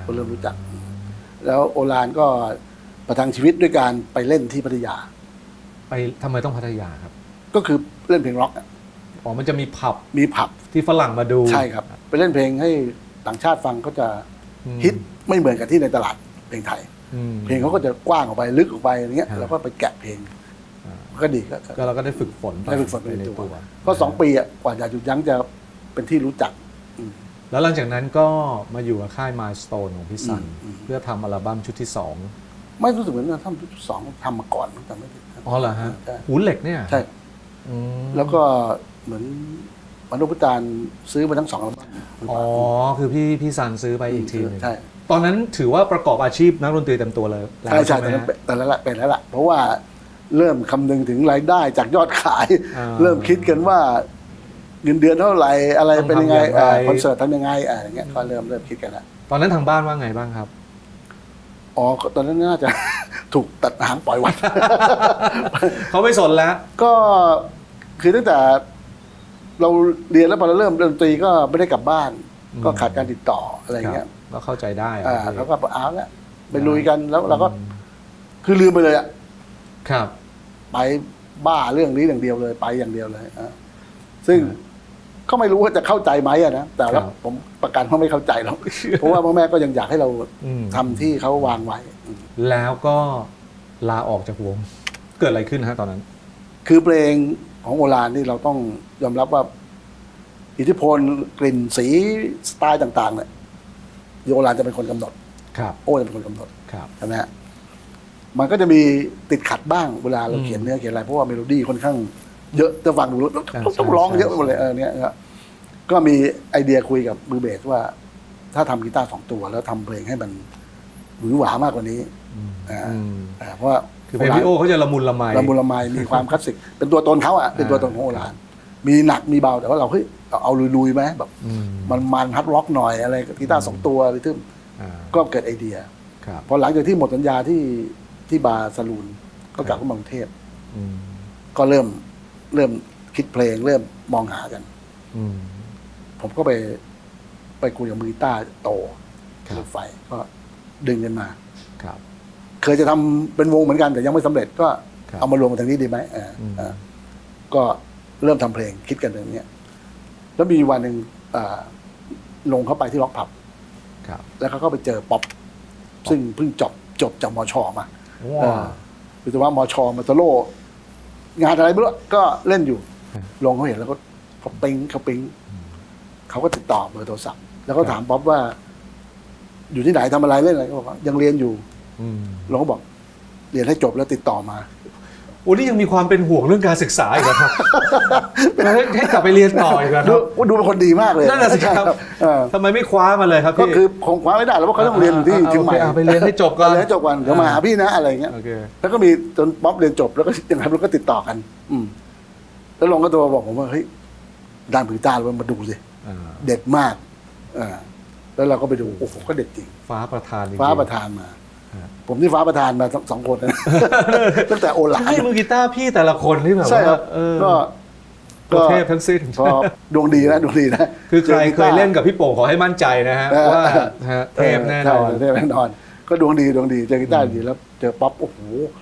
แล้วโอรานก็ประทังชีวิตด้วยการไปเล่นที่พัทยาไปทำไมต้องพัทยาครับก็คือเล่นเพลงร็อกมันจะมีผับที่ฝรั่งมาดูใช่ครับไปเล่นเพลงให้ต่างชาติฟังก็จะฮิตไม่เหมือนกับที่ในตลาดเพลงไทยเพลงเขาก็จะกว้างออกไปลึกออกไปอย่างเงี้ยแล้วก็ไปแกะเพลงก็ดีก็เราก็ได้ฝึกฝนในตัวก็2 ปีอ่ะกว่าอย่าหยุดยั้งจะเป็นที่รู้จักแล้วหลังจากนั้นก็มาอยู่กับค่าย Milestone ของพี่สันเพื่อทำอัลบั้มชุดที่2 ไม่รู้สึกเหมือนทำชุดที่2ทำมาก่อนแต่ไม่ผิดเหรอฮะหูเหล็กเนี่ยใช่แล้วก็เหมือนมนุษย์พุทธานซื้อมาทั้ง2 อัลบั้มคือพี่สันซื้อไปอีกทีนึงใช่ตอนนั้นถือว่าประกอบอาชีพนักดนตรีเต็มตัวเลยใช่แต่ละเป็นแล้วล่ะเพราะว่าเริ่มคำนึงถึงรายได้จากยอดขายเริ่มคิดกันว่าเงินเดือนเท่าไหร่อะไรเป็นยังไงคอนเสิร์ตทำยังไงอย่างเงี้ยก็เริ่มคิดกันแล้วตอนนั้นทางบ้านว่าไงบ้างครับตอนนั้นน่าจะถูกตัดหางปล่อยวัดเขาไม่สนแล้วก็คือตั้งแต่เราเรียนแล้วพอเราเริ่มดนตรีก็ไม่ได้กลับบ้านก็ขาดการติดต่ออะไรเงี้ยก็เข้าใจได้เขาก็เอาแล้วไปลุยกันแล้วเราก็คือลืมไปเลยอ่ะครับไปบ้าเรื่องนี้อย่างเดียวเลยไปอย่างเดียวเลยซึ่งก็ไม่รู้ว่าจะเข้าใจไหมนะแต่แล้วผมประกันว่าไม่เข้าใจหรอกเพราะว่าพ่อแม่ก็ยังอยากให้เราทำที่เขาวางไว้แล้วก็ลาออกจากวงเกิดอะไรขึ้นฮะตอนนั้นคือเพลงของโอรานนี่เราต้องยอมรับว่าอิทธิพลกลิ่นสีสไตล์ต่างๆเนี่ยโอรานจะเป็นคนกำหนดโอ้จะเป็นคนกำหนดใช่ไหมฮะมันก็จะมีติดขัดบ้างเวลาเราเขียนเนื้อเขียนอะไรเพราะว่าเมโลดี้ค่อนข้างเยอะจะฟังดูต้องร้องเยอะหมดเลยเนี่ยก็มีไอเดียคุยกับมือเบสว่าถ้าทำกีตาร์2 ตัวแล้วทำเพลงให้มันหวือหวามากกว่านี้เพราะว่าคือเพลงพี่โอเขาจะละมุนละไมมีความคลาสสิกเป็นตัวตนเขาอ่ะเป็นตัวตนของโอรานมีหนักมีเบาแต่ว่าเราเอาลุยๆไหมแบบมันฮัดร็อกหน่อยอะไรกีตาร์2 ตัวอะไรทึ่งก็เกิดไอเดียพอหลังจากที่หมดสัญญาที่บาร์ซาลูนก็กลับมากรุงเทพก็เริ่มคิดเพลงเริ่มมองหากันผมก็ไปคุยกับมือกีตาร์โตรถไฟก็ดึงกันมาเคยจะทำเป็นวงเหมือนกันแต่ยังไม่สำเร็จก็เอามารวมกันทางนี้ดีไหมก็เริ่มทำเพลงคิดกันอย่างนี้แล้วมีวันหนึ่งลงเข้าไปที่ล็อกผับแล้วเขาก็ไปเจอป๊อปซึ่งเพิ่งจบจากมช.มาวิศวะมช.มาตโลงานอะไรไม่รู้ก็เล่นอยู่ลงเขาเห็นแล้วก็เขาปิ๊งเขาก็ติดต่อเบอร์โทรศัพท์แล้วก็ถามป๊อปว่าอยู่ที่ไหนทำอะไรเล่นอะไรก็บอกว่ายังเรียนอยู่เราก็บอกเรียนให้จบแล้วติดต่อมานี่ยังมีความเป็นห่วงเรื่องการศึกษาอีกครับให้กลับไปเรียนต่ออีกครับดูเป็นคนดีมากเลยนั่นแหละสิครับทำไมไม่คว้ามาเลยครับก็คือคงคว้าไม่ได้แล้วเพราะเขาต้องเรียนที่เชียงใหม่ไปเรียนให้จบก่อนเดี๋ยวมาหาพี่นะอะไรเงี้ยแล้วก็มีจนป๊อปเรียนจบแล้วก็อย่างไรเราก็ติดต่อกันแล้วลงก็ตัวบอกผมว่าเฮ้ยด้านผืนตาเรามาดูสิเด็ดมากแล้วเราก็ไปดูโอ้โหก็เด็ดจริงฟ้าประทานมาผมที่ฟ้าประธานมา2 คนตั้งแต่โอรานใช่มือกีตาร์พี่แต่ละคนที่แบบว่าก็เทพทั้งสิ้นดวงดีนะคือใครเคยเล่นกับพี่โป่งขอให้มั่นใจนะฮะว่าเทพแน่นอนก็ดวงดีเจอกีตาร์ดีแล้วเจอป๊อปโอ้โห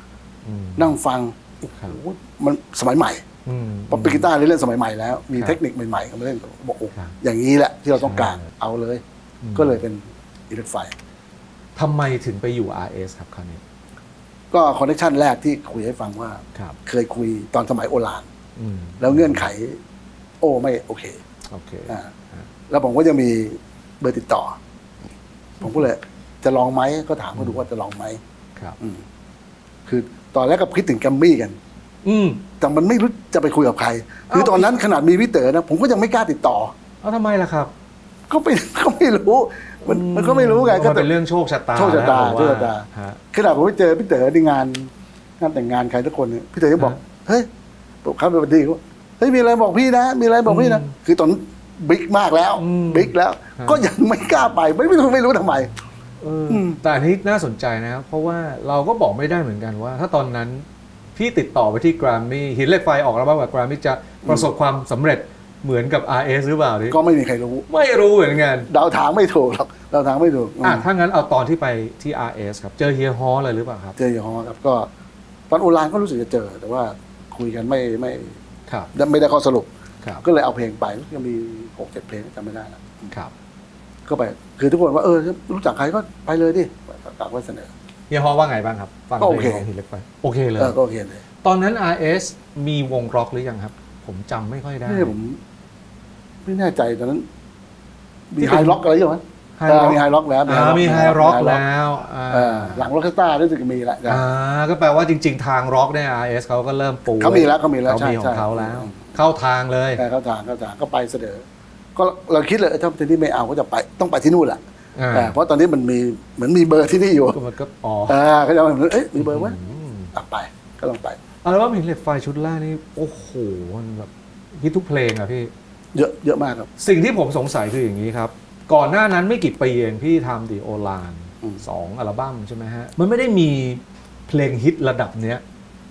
นั่งฟังมันสมัยใหม่เพราะเป็นกีตาร์เล่นสมัยใหม่แล้วมีเทคนิคใหม่ๆก็มาเล่นบอกอย่างนี้แหละที่เราต้องการเอาเลยก็เลยเป็นอิเล็กไฟทำไมถึงไปอยู่ RS ครับคราวนี้ก็คอนเนคชั่นแรกที่คุยให้ฟังว่าเคยคุยตอนสมัยโอฬารแล้วเงื่อนไขไม่โอเคแล้วผมก็ยังมีเบอร์ติดต่อผมก็เลยจะลองไหมก็ถามเขาดูว่าจะลองไหมคือตอนแรกก็คิดถึงแกมมี่กันแต่มันไม่รู้จะไปคุยกับใครคือตอนนั้นขนาดมีพี่เต๋อนะผมก็ยังไม่กล้าติดต่อทำไมล่ะครับก็ไม่รู้มันก็ไม่รู้ไงก็เป็นเรื่องโชคชะตาขนาดผมไปเจอพี่เต๋อในงานแต่งงานใครทุกคนพี่เต๋อจะบอกเฮ้ยบอกครับเป็นวันดีเขาเฮ้ยมีอะไรบอกพี่นะมีอะไรบอกพี่นะคือตอนบิ๊กมากแล้วบิ๊กแล้วก็ยังไม่กล้าไปไม่รู้ทำไมแต่อันนี้น่าสนใจนะครับเพราะว่าเราก็บอกไม่ได้เหมือนกันว่าถ้าตอนนั้นพี่ติดต่อไปที่แกรมมี่หินเหล็กไฟออกแล้วว่าแกรมมี่จะประสบความสำเร็จเหมือนกับ RS หรือเปล่าก็ไม่มีใครรู้เหมือนกันเดาทางไม่ถูกหรอกเดาทางไม่ถูกถ้างั้นเอาตอนที่ไปที่ RS ครับเจอเฮียฮอเลยหรือเปล่าครับเจอเฮียฮอครับก็ตอนโอฬารก็รู้สึกจะเจอแต่ว่าคุยกันไม่ได้ข้อสรุปก็เลยเอาเพลงไปยังมี 6-7 เพลงจำไม่ได้แล้วก็ไปคือทุกคนว่ารู้จักใครก็ไปเลยดิฝากไว้เสนอเฮียฮอว่าไงบ้างครับฟังเพลงของหินเหล็กไฟโอเคเลยก็โอเคเลยตอนนั้น RS มีวงร็อกหรือยังครับผมจำไม่ค่อยได้ผมไม่แน่ใจตอนนั้นมีไฮร็อกอะไรอยู่ไหมมีไฮร็อกแล้วมีไฮร็อกแล้วหลังร็อกสตาร์รู้สึกมีแล้วก็แปลว่าจริงๆทางร็อกเนี่ย RS เขาก็เริ่มปูเขามีแล้วเขามีของเขาแล้วเข้าทางเลยเข้าทางก็ไปเสนอก็เราคิดเลยถ้าที่นี่ไม่เอาก็จะไปต้องไปที่นู่นแหละเพราะตอนนี้มันมีเหมือนมีเบอร์ที่นี่อยู่มันก็เขาจะมีเบอร์ไว้ไปก็ต้องไปแล้วว่าหินเหล็กไฟชุดแรกนี่โอ้โหมันแบบฮิตทุกเพลงอะพี่เยอะมากครับสิ่งที่ผมสงสัยคืออย่างนี้ครับก่อนหน้านั้นไม่กี่ปีเองพี่ทำดิโอฬาร2 อัลบั้มใช่ไหมฮะมันไม่ได้มีเพลงฮิตระดับเนี้ย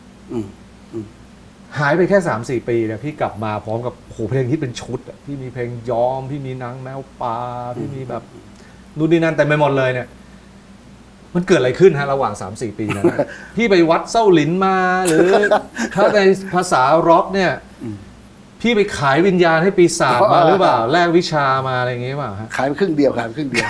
หายไปแค่ 3-4 ปีเนี่ยพี่กลับมาพร้อมกับโหเพลงฮิตเป็นชุดอะพี่มีเพลงยอมพี่มีนางแมวป่าพี่มีแบบนู่นนี่นั่นแต่ไม่หมดเลยเนี่ยมันเกิดอะไรขึ้นฮะระหว่าง 3-4 ปีนั้นพี่ไปวัดเส้าหลินมาหรือถ้าในภาษาร็อกเนี่ยพี่ไปขายวิญญาณให้ปีศาจมาหรือเปล่าแลกวิชามาอะไรอย่างเงี้ยเปล่าฮะขายไปครึ่งเดียวขายไปครึ่งเดียว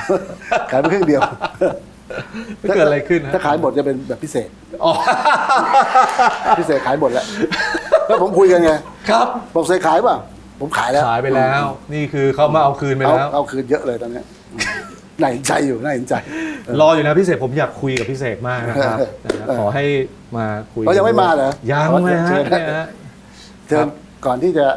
เกิดอะไรขึ้นถ้าขายหมดจะเป็นแบบพิเศษพิเศษขายหมดแล้วแล้วผมคุยกันไงครับบอกเซขายป่ะผมขายแล้วขายไปแล้วนี่คือเขามาเอาคืนไปแล้วเอาคืนเยอะเลยตอนนี้น่าเห็นใจอยู่น่าเห็นใจรออยู่นะพี่เสกผมอยากคุยกับพี่เสกมากนะครับขอให้มาคุยเขายังไม่มาเหรอยังเลยฮะเชิญก่อนที่จะ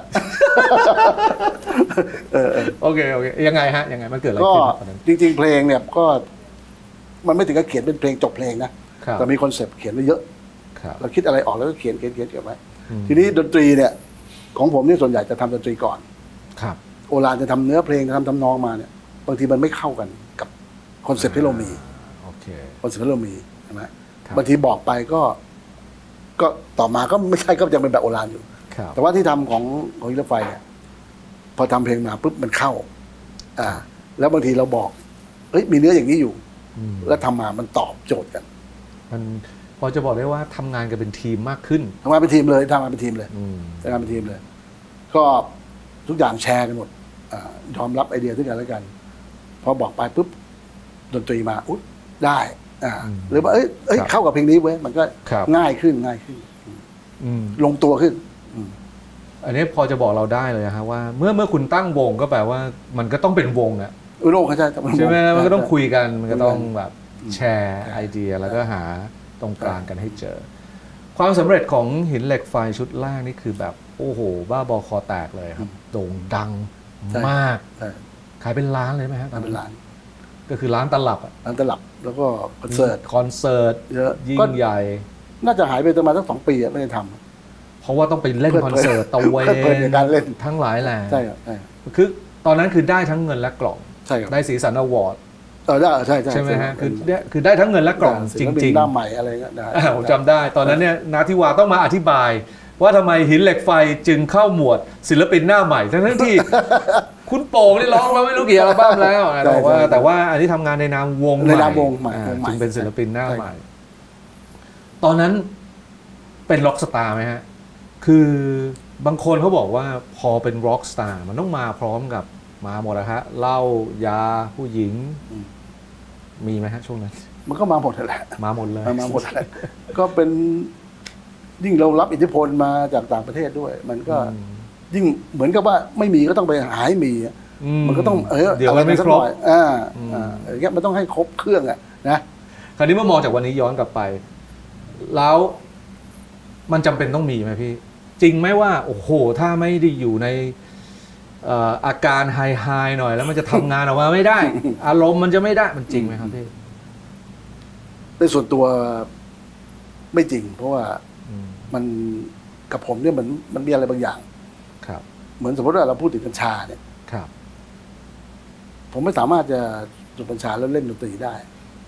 โอเคยังไงฮะยังไงมันเกิดอะไรขึ้นจริงๆเพลงเนี่ยก็มันไม่ถึงกับเขียนเป็นเพลงจบเพลงนะแต่มีคอนเซปต์เขียนไว้เยอะเราคิดอะไรออกแล้วก็เขียนเก็บไว้ทีนี้ดนตรีเนี่ยของผมนี่ส่วนใหญ่จะทำดนตรีก่อนโอฬารจะทำเนื้อเพลงจะทำนองมาเนี่ยบางทีมันไม่เข้ากันกับคอนเซปต์ที่เรามีคอนเซปต์ที่เรามีใช่ไหมบางทีบอกไปก็ต่อมาก็ไม่ใช่ก็ยังเป็นแบบโอฬารอยู่แต่ว่าที่ทำของหินเหล็กไฟเนี่ยพอทำเพลงมาปุ๊บมันเข้าแล้วบางทีเราบอกมีเนื้ออย่างนี้อยู่แล้วทำมามันตอบโจทย์กันมันพอจะบอกได้ว่าทำงานกันเป็นทีมมากขึ้นทำงานเป็นทีมเลยทำงานเป็นทีมเลยก็ทุกอย่างแชร์กันหมดยอมรับไอเดียทุกอย่างแล้วกันพอบอกไปปุ๊บดนตรีมาอุ๊ยได้หรือว่าเข้ากับเพลงนี้เว้ยมันก็ง่ายขึ้นลงตัวขึ้นอันนี้พอจะบอกเราได้เลยฮะว่าเมื่อคุณตั้งวงก็แปลว่ามันก็ต้องเป็นวงอะโลกใช่ไหมมันก็ต้องคุยกันมันก็ต้องแบบแชร์ไอเดียแล้วก็หาตรงกลางกันให้เจอความสำเร็จของหินเหล็กไฟชุดแรกนี่คือแบบโอ้โหบ้าบอคอแตกเลยครับโด่งดังมากขายเป็นล้านเลยไหมฮะเป็นล้านก็คือร้านตลับแล้วก็คอนเสิร์ตเยอะยิ่งใหญ่น่าจะหายไปประมาณสัก2 ปีไม่ได้ทำเพราะว่าต้องไปเล่นคอนเสิร์ตตะเวนการเล่นทั้งหลายแหล่ใช่คือตอนนั้นคือได้ทั้งเงินและกล่องได้สีสันอวอร์ดได้ใช่ไหมฮะคือได้ทั้งเงินและกล่องจริงๆหน้าใหม่อะไรก็ได้ผมจำได้ตอนนั้นเนี่ยนาทิวาต้องมาอธิบายว่าทำไมหินเหล็กไฟจึงเข้าหมวดศิลปินหน้าใหม่ทั้งที่คุณโป่งนี่ร้องมาไม่รู้กี่อัลบั้มแล้วแต่ว่าอันนี้ทำงานในนามวงใหม่จึงเป็นศิลปินหน้าใหม่ตอนนั้นเป็นร็อกสตาร์ไหมฮะคือบางคนเขาบอกว่าพอเป็นร็อกสตาร์มันต้องมาพร้อมกับมาหมดนะฮะเหล้ายาผู้หญิงมีไหมฮะช่วงนั้นมันก็มาหมดแหละมาหมดเลยมาหมดแหละก็เป็นยิ่งเรารับอิทธิพลมาจากต่างประเทศด้วยมันก็ยิ่งเหมือนกับว่าไม่มีก็ต้องไปหาให้มีมันก็ต้องเดี๋ยวไม่ครบอย่างเงี้ยมันต้องให้ครบเครื่องอะนะคราวนี้เมื่อมองจากวันนี้ย้อนกลับไปแล้วมันจำเป็นต้องมีไหมพี่จริงไหมว่าโอ้โหถ้าไม่ได้อยู่ในอาการไฮหน่อยแล้วมันจะทำงานออกมาไม่ได้ อารมณ์มันจะไม่ได้มันจริงไหมครับพี่ในส่วนตัวไม่จริงเพราะว่ามันกับผมเนี่ยมันมีอะไรบางอย่างครับเหมือนสมมติว่าเราพูดถึงกัญชาเนี่ยครับผมไม่สามารถจะสูบกัญชาแล้วเล่นดนตรีได้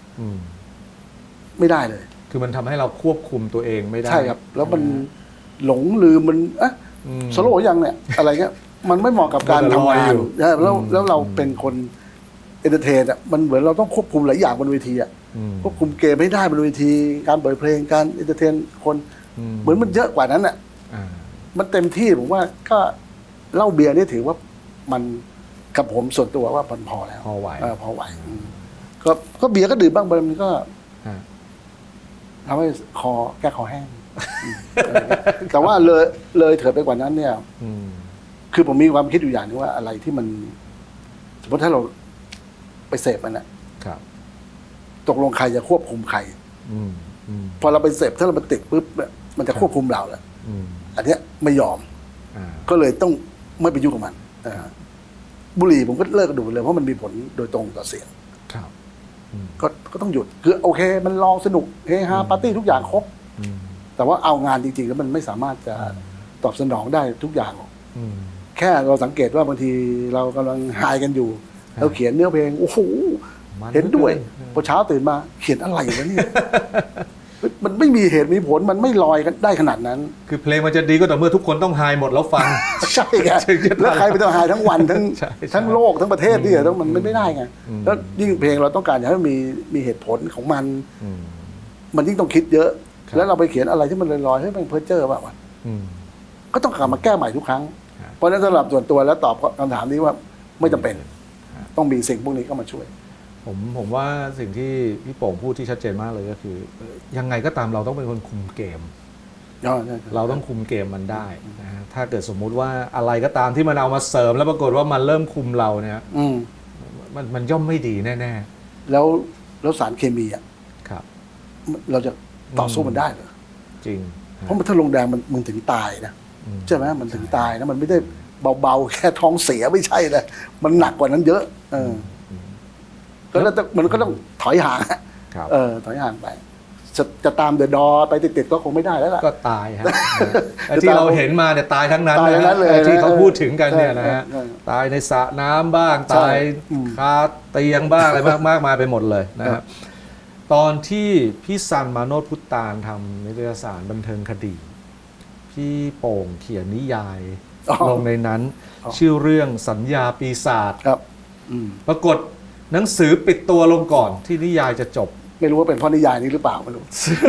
ไม่ได้เลยคือมันทำให้เราควบคุมตัวเองไม่ได้ใช่ครับแล้วมันหลงลืมมันสโลว์ยังเนี่ยอะไรเงี้ยมันไม่เหมาะกับการทำงานแล้วเราเป็นคนเอนเตอร์เทนอ่ะมันเหมือนเราต้องควบคุมหลายอย่างบนเวทีอ่ะควบคุมเกมให้ได้บนเวทีการเปิดเพลงการเอนเตอร์เทนคนเหมือนมันเยอะกว่านั้นอ่ะมันเต็มที่ผมว่าก็เหล้าเบียร์นี่ถือว่ามันกับผมส่วนตัวว่ามันพอแล้วพอไหวพอไหวก็เบียร์ก็ดื่มบ้างมันก็ทำให้แก้คอแห้งแต่ว่าเลยเถิดไปกว่านั้นเนี่ยคือผมมีความคิดอยู่อย่างนึงว่าอะไรที่มันสมมติถ้าเราไปเสพมันอะตกลงใครจะควบคุมใครพอเราไปเสพถ้าเราไปติดปุ๊บมันจะควบคุมเราแหละอันนี้ไม่ยอมก็เลยต้องไม่ไปยุ่งกับมันบุหรี่ผมก็เลิกดูเลยเพราะมันมีผลโดยตรงต่อเสียงก็ต้องหยุดคือโอเคมันลองสนุกเฮฮาปาร์ตี้ทุกอย่างครบแต่ว่าเอางานจริงๆแล้วมันไม่สามารถจะตอบสนองได้ทุกอย่างหรอกแค่เราสังเกตว่าบางทีเรากำลังไฮกันอยู่เราเขียนเนื้อเพลงโอ้โหเห็นด้วยพอเช้าตื่นมาเขียนอะไรวะเนี่ยมันไม่มีเหตุมีผลมันไม่ลอยกันได้ขนาดนั้นคือเพลงมันจะดีก็ต่อเมื่อทุกคนต้องไฮหมดแล้วฟังใช่ไงแล้วใครไปต้องไฮทั้งวันทั้งโลกทั้งประเทศนี่ต้องมันไม่ได้ไงแล้วยิ่งเพลงเราต้องการให้มีเหตุผลของมันยิ่งต้องคิดเยอะแล้วเราไปเขียนอะไรที่มันลอยๆให้มันเพ้อเจ้อแบบว่าก็ต้องกลับมาแก้ใหม่ทุกครั้งเพราะฉะนั้นสำหรับส่วนตัวแล้วตอบคำถามนี้ว่าไม่จำเป็นต้องมีสิ่งพวกนี้เข้ามาช่วยผมว่าสิ่งที่พี่โป่งพูดที่ชัดเจนมากเลยก็คือยังไงก็ตามเราต้องเป็นคนคุมเกมเราต้องคุมเกมมันได้นะฮะถ้าเกิดสมมุติว่าอะไรก็ตามที่มันเอามาเสริมแล้วปรากฏว่ามันเริ่มคุมเราเนี่ยมันย่อมไม่ดีแน่ๆแล้วสารเคมีอ่ะครับเราจะต่อสู้มันได้เหรอจริงเพราะมันถ้าลงแดงมันถึงตายนะใช่ไหมมันถึงตายนะมันไม่ได้เบาๆแค่ท้องเสียไม่ใช่เลยมันหนักกว่านั้นเยอะก็มันก็ต้องถอยห่างถอยห่างไปจะตามเดอะดอไปติดๆก็คงไม่ได้แล้วล่ะก็ตายฮะที่เราเห็นมาเนี่ยตายทั้งนั้นเลยที่เขาพูดถึงกันเนี่ยนะฮะตายในสระน้ำบ้างตายคาเตียงบ้างอะไรมากมายไปหมดเลยนะครับตอนที่พี่ซันมาโนชพุตตานทำนิตยสารบันเทิงคดีพี่โป่งเขียนนิยายลงในนั้นชื่อเรื่องสัญญาปีศาจปรากฏหนังสือปิดตัวลงก่อนที่นิยายจะจบไม่รู้ว่าเป็นเพราะนิยายนี้หรือเปล่าไม่รู้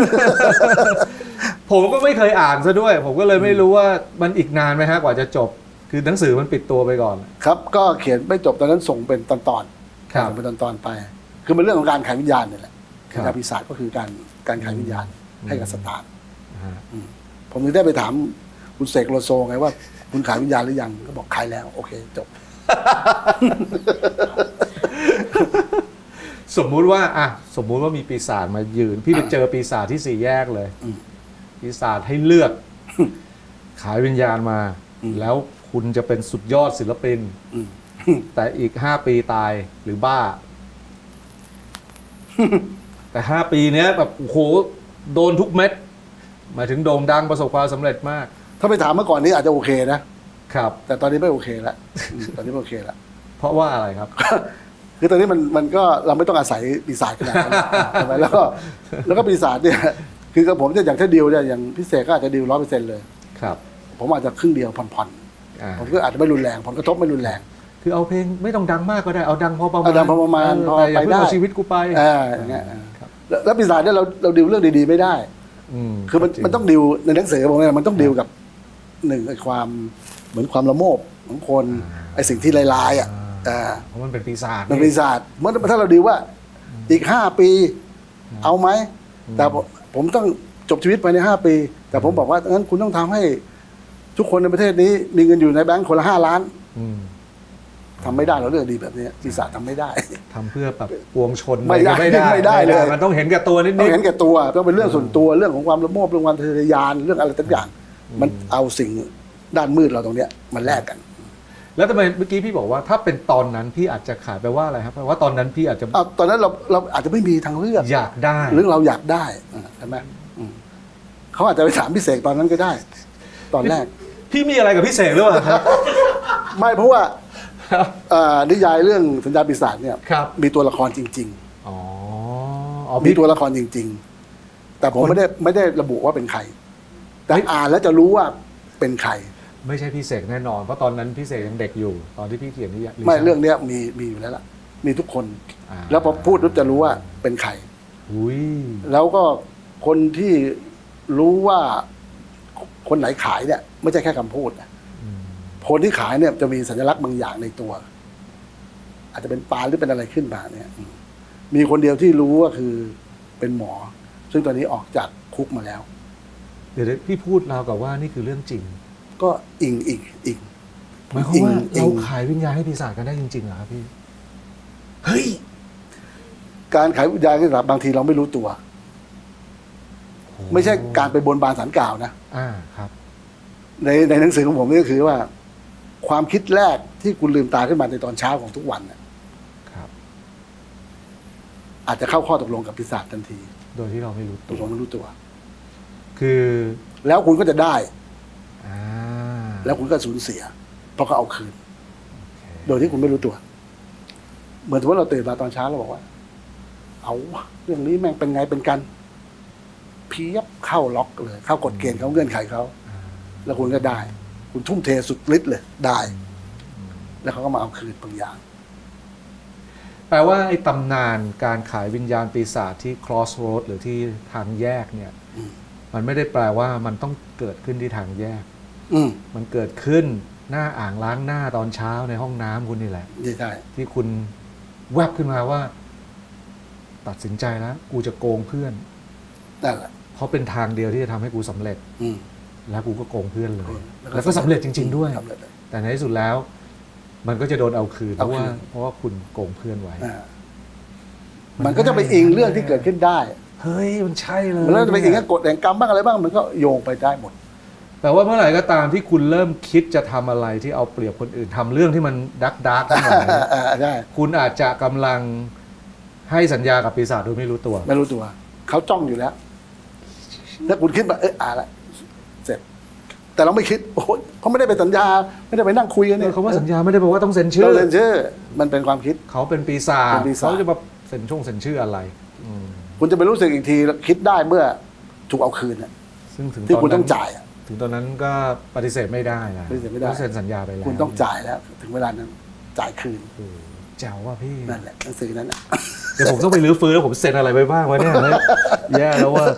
ผมก็ไม่เคยอ่านซะด้วยผมก็เลยไม่รู้ว่ามันอีกนานไหมฮะกว่าจะจบคือหนังสือมันปิดตัวไปก่อนครับก็เขียนไม่จบตอนนั้นส่งเป็นตอนส่งเป็นตอนไปคือเป็นเรื่องของการขายวิญญาณนี่แหละยาปีศาจก็คือการขายวิญญาณให้กับสตาร์ผมถึงได้ไปถามคุณเสกโลโซไงว่าคุณขายวิญญาณหรือยังก็บอกขายแล้วโอเคจบสมมุติว่ามีปีศาจมายืนพี่ไปเจอปีศาจที่4 แยกเลยปีศาจให้เลือกขายวิญญาณมาแล้วคุณจะเป็นสุดยอดศิลปินแต่อีก5 ปีตายหรือบ้าแต่5 ปีเนี้ยแบบโอ้โหโดนทุกเม็ดหมายถึงโด่งดังประสบความสำเร็จมากถ้าไปถามเมื่อก่อนนี้อาจจะโอเคนะครับแต่ตอนนี้ไม่โอเคแล้วตอนนี้ไม่โอเคแล้วเพราะว่าอะไรครับคือตอนนี้มันก็เราไม่ต้องอาศัยปีศาจขนาดนั้นใช่ไหมแล้วก็ปีศาจเนี่ยคือกับผมจะอย่างถ้าดีลเนี่ยอย่างพิเศษก็อาจจะดีล100%เลยครับผมอาจจะครึ่งเดียวผ่อนผมก็อาจจะไม่รุนแรงผลกระทบไม่รุนแรงคือเอาเพลงไม่ต้องดังมากก็ได้เอาดังพอประมาณดังพอประมาณพอไปได้ชีวิตกูไปอย่างเงี้ยแล้วปีศาจเนี่ยเราดีลเรื่องดีๆไม่ได้คือมันต้องดิวในหนังสือผมเนี่ยมันต้องดิวกับหนึ่งไอ้ความเหมือนความละโมบของคนไอ้สิ่งที่ลายๆอ่ะเพราะมันเป็นปีศาจมันปีศาจเมื่อถ้าเราดิวว่าอีก5 ปีเอาไหมแต่ผมต้องจบชีวิตภายใน5 ปีแต่ผมบอกว่างั้นคุณต้องทำให้ทุกคนในประเทศนี้มีเงินอยู่ในแบงค์คนละ5 ล้านทำไม่ได้เราเรื่องดีแบบนี้ปีศาจทำไม่ได้ทำเพื่อแบบปวงชนไม่ได้เลยมันต้องเห็นแก่ตัวนิดๆต้องเห็นแก่ตัวต้องเป็นเรื่องส่วนตัวเรื่องของความละโมบเรื่องความทะเยอทะยานเรื่องอะไรต่างอย่างมันเอาสิ่งด้านมืดเราตรงเนี้ยมันแลกกันแล้วทำไมเมื่อกี้พี่บอกว่าถ้าเป็นตอนนั้นพี่อาจจะขายไปว่าอะไรครับเพราะว่าตอนนั้นพี่อาจจะตอนนั้นเราอาจจะไม่มีทางเลือกอยากได้เรื่องเราอยากได้ใช่ไหมเขาอาจจะไปถามพี่เสกตอนนั้นก็ได้ตอนแรกพี่มีอะไรกับพี่เสกหรือเปล่าครับไม่เพราะว่านิยายเรื่องสัญญาปีศาจเนี่ยมีตัวละครจริงๆมีตัวละครจริงๆแต่ผมไม่ได้ระบุว่าเป็นใครแต่อ่านแล้วจะรู้ว่าเป็นใครไม่ใช่พี่เสกแน่นอนเพราะตอนนั้นพี่เสกยังเด็กอยู่ตอนที่พี่เขียนนิยายไม่เรื่องนี้มีอยู่แล้วล่ะมีทุกคนแล้วพอพูดรู้จะรู้ว่าเป็นใครแล้วก็คนที่รู้ว่าคนไหนขายเนี่ยไม่ใช่แค่คำพูดนะคนที่ขายเนี่ยจะมีสัญลักษณ์บางอย่างในตัวอาจจะเป็นปานหรือเป็นอะไรขึ้นมาเนี่ยมีคนเดียวที่รู้ว่าคือเป็นหมอซึ่งตอนนี้ออกจากคุกมาแล้วเดี๋ยวพี่พูดราวกับว่านี่คือเรื่องจริงก็อิงหมายความว่าเราขายวิญญาณให้ปีศาจกันได้จริงๆเหรอครับพี่เฮ้ยการขายวิญญาณให้ปีศาจบางทีเราไม่รู้ตัวไม่ใช่การไปบนบานศาลกล่าวนะครับในหนังสือของผมนี่ก็คือว่าความคิดแรกที่คุณลืมตาขึ้นมาในตอนเช้าของทุกวันครับอาจจะเข้าข้อตกลงกับปีศาจทันทีโดยที่เราไม่รู้ตกลงไม่รู้ตัวคือแล้วคุณก็จะได้แล้วคุณก็สูญเสียเพราะเขาเอาคืนโดยที่คุณไม่รู้ตัวเหมือนว่าเราตื่นมาตอนเช้าเราบอกว่าเอาเรื่องนี้แม่งเป็นไงเป็นกันเพียบเข้าล็อกเลยเข้ากฎเกณฑ์เขาเงื่อนไขเขาแล้วคุณก็ได้คุณทุ่มเทสุดฤทธิ์เลยได้แล้วเขาก็มาเอาคืนบางอย่างแปลว่าไอ้ตำนานการขายวิญญาณปีศาจที่ crossroad หรือที่ทางแยกเนี่ยมันไม่ได้แปลว่ามันต้องเกิดขึ้นที่ทางแยกมันเกิดขึ้นหน้าอ่างล้างหน้าตอนเช้าในห้องน้ำคุณนี่แหละใช่ที่คุณแวบขึ้นมาว่าตัดสินใจแล้วกูจะโกงเพื่อนนั่นแหละเพราะเป็นทางเดียวที่จะทำให้กูสำเร็จแล้วกูก็โกงเพื่อนเลยแล้วก็สำเร็จจริงๆด้วยแต่ในที่สุดแล้วมันก็จะโดนเอาคืนเพราะว่าคุณโกงเพื่อนไว้มันก็จะไปอิงเรื่องที่เกิดขึ้นได้เฮ้ยมันใช่เลยมันจะไปอิงกฎแห่งกรรมบ้างอะไรบ้างมันก็โยงไปได้หมดแต่ว่าเมื่อไหร่ก็ตามที่คุณเริ่มคิดจะทำอะไรที่เอาเปรียบคนอื่นทำเรื่องที่มันดักทั้งหลายคุณอาจจะกำลังให้สัญญากับปีศาจโดยไม่รู้ตัวเขาจ้องอยู่แล้วถ้าคุณคิดว่าละเสร็จแต่เราไม่คิดโอ้เขาไม่ได้ไปสัญญาไม่ได้ไปนั่งคุยกันเนี่ยเขาว่าสัญญาไม่ได้บอกว่าต้องเซ็นชื่อมันเป็นความคิดเขาเป็นปีศาจเขาจะมาเซ็นชื่ออะไรคุณจะไปรู้สึกอีกทีคิดได้เมื่อถูกเอาคืนซึ่งถึงที่คุณต้องจ่ายถึงตอนนั้นก็ปฏิเสธไม่ได้นะต้องเซ็นสัญญาไปแล้วคุณต้องจ่ายแล้วถึงเวลานั้นจ่ายคืนแจ๋วว่าพี่นั่นแหละหนังสือนั้นเดี๋ยวผมต้องไปรื้อฟื้นแล้วผมเซ็นอะไรไปบ้างวะเนี่ยแย่แล้วว่า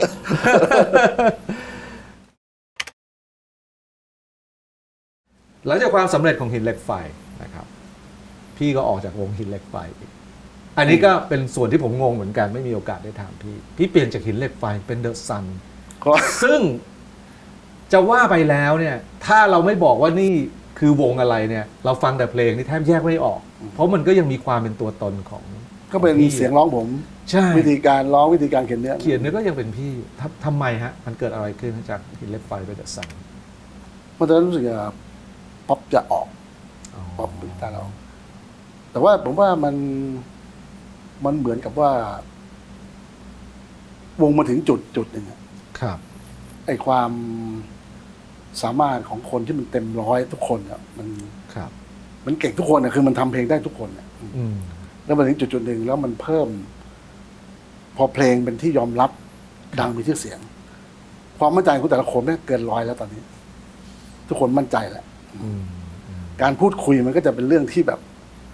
หลังจากความสำเร็จของหินเหล็กไฟนะครับพี่ก็ออกจากวงหินเหล็กไฟอันนี้ก็เป็นส่วนที่ผมงงเหมือนกันไม่มีโอกาสได้ถามพี่เปลี่ยนจากหินเหล็กไฟเป็นเดอะซันซึ่งจะว่าไปแล้วเนี่ยถ้าเราไม่บอกว่านี่คือวงอะไรเนี่ยเราฟังแต่เพลงนี่แทบแยกไม่ออกเพราะมันก็ยังมีความเป็นตัวตนของก็เป็นเสียงร้องผมใช่วิธีการร้องวิธีการเขียนเนื้อก็ยังเป็นพี่ทำไมฮะมันเกิดอะไรขึ้นจากหินเหล็กไฟไปเดอะซันมันจะรู้สึกว่าป๊อปจะออกป๊อปเป็นตาเราแต่ว่าผมว่ามันเหมือนกับว่าวงมาถึงจุดหนึ่งครับไอ้ความสามารถของคนที่มันเต็มร้อยทุกคนมันเก่งทุกคนคือมันทำเพลงได้ทุกคนแล้วมาถึงจุดหนึ่งแล้วมันเพิ่มพอเพลงเป็นที่ยอมรับดังมีชื่อเสียงความมั่นใจของแต่ละคนเนี่ยเกินร้อยแล้วตอนนี้ทุกคนมั่นใจแล้วการพูดคุยมันก็จะเป็นเรื่องที่แบบ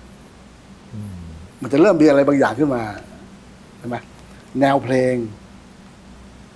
มันจะเริ่มมีอะไรบางอย่างขึ้นมาใช่ไหมแนวเพลง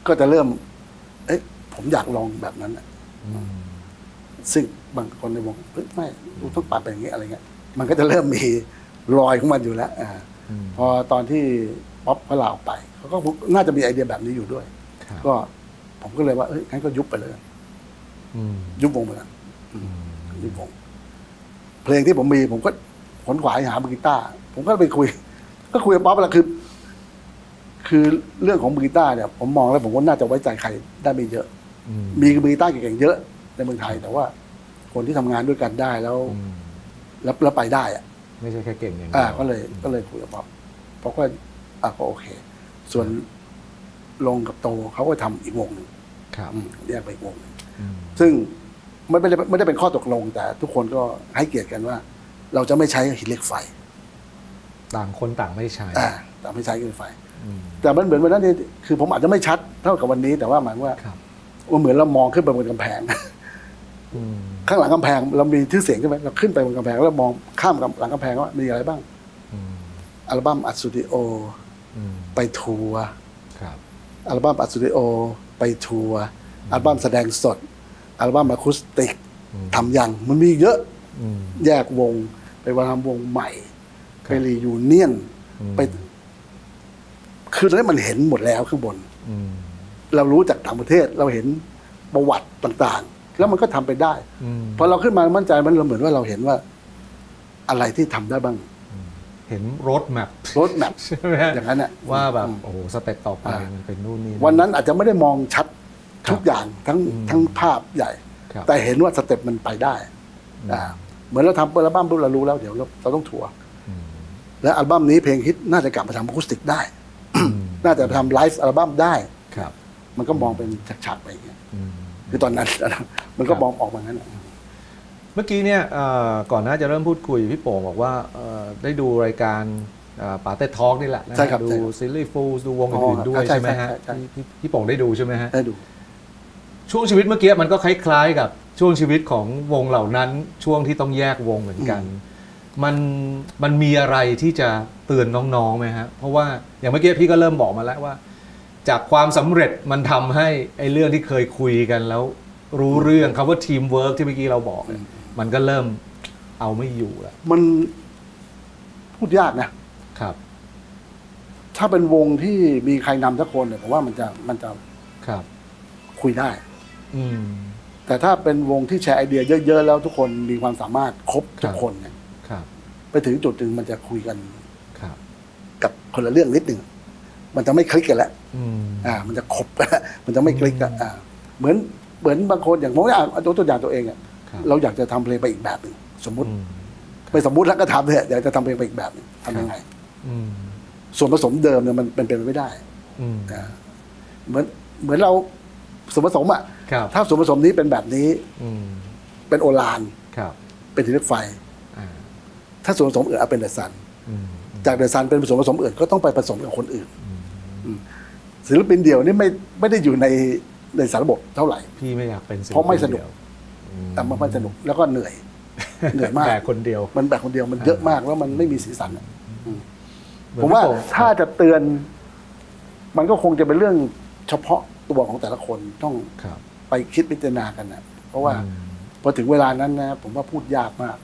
ก็จะเริ่มผมอยากลองแบบนั้นซึ่งบางคนในวงไม่ดูต้องปรับไปอย่างนี้อะไรเงี้ยมันก็จะเริ่มมีรอยของมันอยู่แล้วพอตอนที่ป๊อปเขาลาออกไปเขาก็น่าจะมีไอเดียแบบนี้อยู่ด้วยก็ผมก็เลยว่างั้นก็ยุบไปเลยยุบวงไปเลยยุบวงเพลงที่ผมมีผมก็ขนขวายหามือกีตาร์ผมก็ไปคุยกับป๊อปแล้วคือเรื่องของมือกีตาร์เนี่ยผมมองแล้วผมว่าน่าจะไว้ใจใครได้ไม่เยอะมีมือกีตาร์เก่งๆเยอะในเมืองไทยแต่ว่าคนที่ทำงานด้วยกันได้แล้วไปได้อะไม่ใช่แค่เก่งอย่างเดียวก็เลยคุยกับป๊อปก็ก็โอเคส่วนลงกับโตเขาก็ทำอีกวงหนึ่งแยกไปอีกวงหนึ่งซึ่งไม่ได้เป็นข้อตกลงแต่ทุกคนก็ให้เกียรติกันว่าเราจะไม่ใช้หินเหล็กไฟต่างคนต่างไม่ใช้ต่างไม่ใช้หินเหล็กไฟแต่มันเหมือนวันนั้นคือผมอาจจะไม่ชัดเท่ากับวันนี้แต่ว่าหมายว่าเหมือนเรามองขึ้นไปบนกำแพงข้างหลังกำแพงเรามีชื่อเสียงใช่ไหมเราขึ้นไปบนกำแพงแล้วมองข้ามหลังกำแพงว่ามีอะไรบ้างอัลบั้มอัดสตูดิโอไปทัวร์อัลบั้มอัดสตูดิโอไปทัวร์อัลบั้มแสดงสดอัลบั้มอะคูสติกทำยังมันมีเยอะแยกวงไปทำวงใหม่ไปรียูเนียนไปคือตอนนี้มันเห็นหมดแล้วข้างบนเรารู้จากต่างประเทศเราเห็นประวัติต่างๆแล้วมันก็ทำไปได้พอเราขึ้นมามั่นใจมันเหมือนว่าเราเห็นว่าอะไรที่ทำได้บ้างเห็นรถแมพใช่ไหมอย่างนั้นว่าแบบโอ้โหสเต็ปต่อไปมันเป็นนู่นนี่วันนั้นอาจจะไม่ได้มองชัดทุกอย่างทั้งภาพใหญ่แต่เห็นว่าสเต็ปมันไปได้เหมือนเราทำอัลบั้มปุ๊บเรารู้แล้วเดี๋ยวเราต้องทัวร์และอัลบั้มนี้เพลงฮิตน่าจะกลับมาทำอะคูสติกได้น่าจะทำไลฟ์อัลบั้มได้มันก็มองเป็นฉากๆไปอย่างเงี้ยคือตอนนั้นมันก็มองออกมางั้นเมื่อกี้เนี่ยก่อนหน้าจะเริ่มพูดคุยพี่โป่งบอกว่าได้ดูรายการปาเต้ทอล์กนี่แหละดูซิลลี่ฟูลดูวงอื่นๆด้วยใช่ไหมฮะพี่โป่งได้ดูใช่ไหมฮะได้ดูช่วงชีวิตเมื่อกี้มันก็คล้ายๆกับช่วงชีวิตของวงเหล่านั้นช่วงที่ต้องแยกวงเหมือนกันมันมีอะไรที่จะเตือนน้องๆไหมฮะเพราะว่าอย่างเมื่อกี้พี่ก็เริ่มบอกมาแล้วว่าจากความสำเร็จมันทำให้ไอ้เรื่องที่เคยคุยกันแล้วรู้เรื่องคำว่าทีมเวิร์กที่เมื่อกี้เราบอกมันก็เริ่มเอาไม่อยู่แล้วมันพูดยากนะครับถ้าเป็นวงที่มีใครนำสักคนเนี่ยผมว่ามันจะครับคุยได้แต่ถ้าเป็นวงที่แชร์ไอเดียเยอะๆแล้วทุกคนมีความสามารถครบทุกคนเนี่ยไปถึงจุดหนึ่งมันจะคุยกันกับคนละเรื่องนิดหนึ่งมันจะไม่คลิกกันแล้วมันจะขบมันจะไม่คลิกกันเหมือนบางคนอย่างผมเอาตัวอย่างตัวเองเราอยากจะทำเพลงไปอีกแบบหนึ่งสมมุติไม่สมมุติแล้วก็ทำเถอะอยากจะทำเพลงไปอีกแบบหนึ่งทำยังไงส่วนผสมเดิมเนี่ยมันเป็นไปไม่ได้เหมือนเราส่วนผสมถ้าส่วนผสมนี้เป็นแบบนี้เป็นโอฬารเป็นหินเหล็กไฟถ้าส่วนผสมอื่นเอาเป็นเดอะซันจากเดอะซันเป็นส่วนผสมอื่นก็ต้องไปผสมกับคนอื่นศิลปินเดี่ยวนี่ไม่ได้อยู่ในสารระบบเท่าไหร่พี่ไม่อยากเป็นเพราะไม่สนุกแต่มันไม่สนุกแล้วก็เหนื่อยมากแบกคนเดียวมันแบกคนเดียวมันเยอะมากแล้วมันไม่มีสีสันผมว่าถ้าจะเตือนมันก็คงจะเป็นเรื่องเฉพาะตัวของแต่ละคนต้องไปคิดพิจารณากันเพราะว่าพอถึงเวลานั้นนะผมว่าพูดยากมาก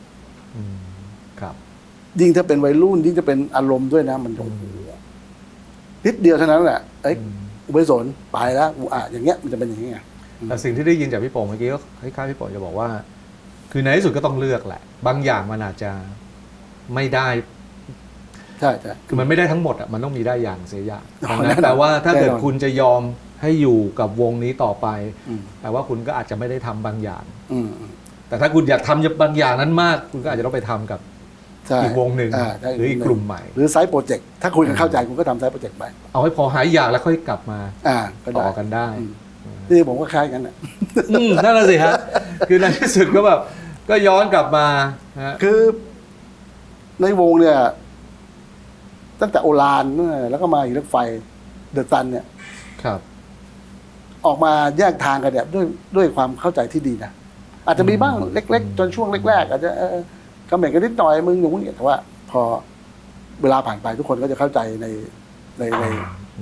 ยิ่งถ้าเป็นวัยรุ่นยิ่งจะเป็นอารมณ์ด้วยนะมันโอ้โหนิดเดียวเท่านั้นแหละอุปสนไปแล้วอย่างเงี้ยมันจะเป็นอย่างเงี้ยแต่สิ่งที่ได้ยินจากพี่โป่งเมื่อกี้ก็คล้ายๆพี่โป่งจะบอกว่าคือในที่สุดก็ต้องเลือกแหละบางอย่างมันอาจจะไม่ได้ใช่คือมันไม่ได้ทั้งหมดมันต้องมีได้อย่างเสียอย่างแต่ว่าถ้าเกิดคุณจะยอมให้อยู่กับวงนี้ต่อไปแต่ว่าคุณก็อาจจะไม่ได้ทำบางอย่างแต่ถ้าคุณอยากทำบางอย่างนั้นมากคุณก็อาจจะต้องไปทำกับอีกวงหนึ่งหรืออีกกลุ่มใหม่หรือไซต์โปรเจกต์ถ้าคุยกันเข้าใจคุณก็ทำไซต์โปรเจกต์ไปเอาให้พอหายอยากแล้วค่อยกลับมาต่อกันได้ที่ผมก็คล้ายกันนั่นแหละสิฮะคือในที่สุดก็แบบก็ย้อนกลับมาคือในวงเนี่ยตั้งแต่โอฬารแล้วก็มาหินเหล็กไฟเดอะซันเนี่ยออกมาแยกทางกันเนี่ยด้วยความเข้าใจที่ดีนะอาจจะมีบ้างเล็กๆจนช่วงแรกๆอาจจะคอมเมนต์กันนิดหน่อยมึงอย่างนี้แต่ว่าพอเวลาผ่านไปทุกคนก็จะเข้าใจใน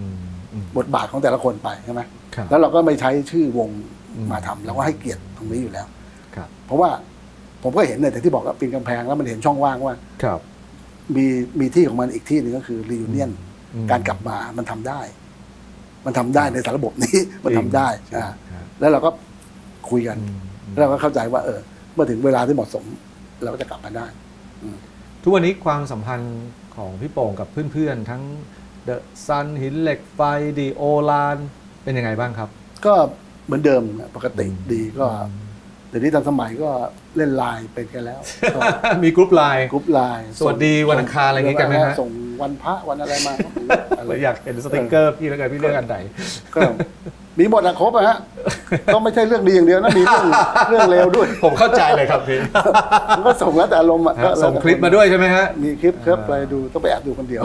บทบาทของแต่ละคนไปใช่ไหมแล้วเราก็ไม่ใช้ชื่อวงมาทำเราก็ให้เกียรติตรงนี้อยู่แล้วเพราะว่าผมก็เห็นเนี่ยแต่ที่บอกว่าปีนกำแพงแล้วมันเห็นช่องว่างว่ามีที่ของมันอีกที่หนึ่งก็คือรียูเนียนการกลับมามันทำได้ในสารระบบนี้มันทำได้แล้วเราก็คุยกันแล้วเราก็เข้าใจว่าเมื่อถึงเวลาที่เหมาะสมเราก็จะกลับมาได้ทุกวันนี้ความสัมพันธ์ของพี่โป่งกับเพื่อนๆทั้งเดอะซันหินเหล็กไฟดีโอลานเป็นยังไงบ้างครับก็เหมือนเดิมปกติดีก็เดี๋ยวนี้ทันสมัยก็เล่นไลน์เป็นกันแล้วมีกรุ๊ปไลน์สวัสดีวันอังคารอะไรอย่างงี้กันไหมฮะส่งวันพระวันอะไรมาอยากเห็นสติ๊กเกอร์พี่แล้วกันพี่เลือกอันไหนก็มีหมดครบฮะต้องไม่ใช่เรื่องดีอย่างเดียวนะมีเรื่องเลวด้วยผมเข้าใจเลยครับพี่มันก็ส่งแล้วแต่อารมณ์ส่งคลิปมาด้วยใช่ไหมฮะมีคลิปครับไปดูต้องไปแอบดูคนเดียว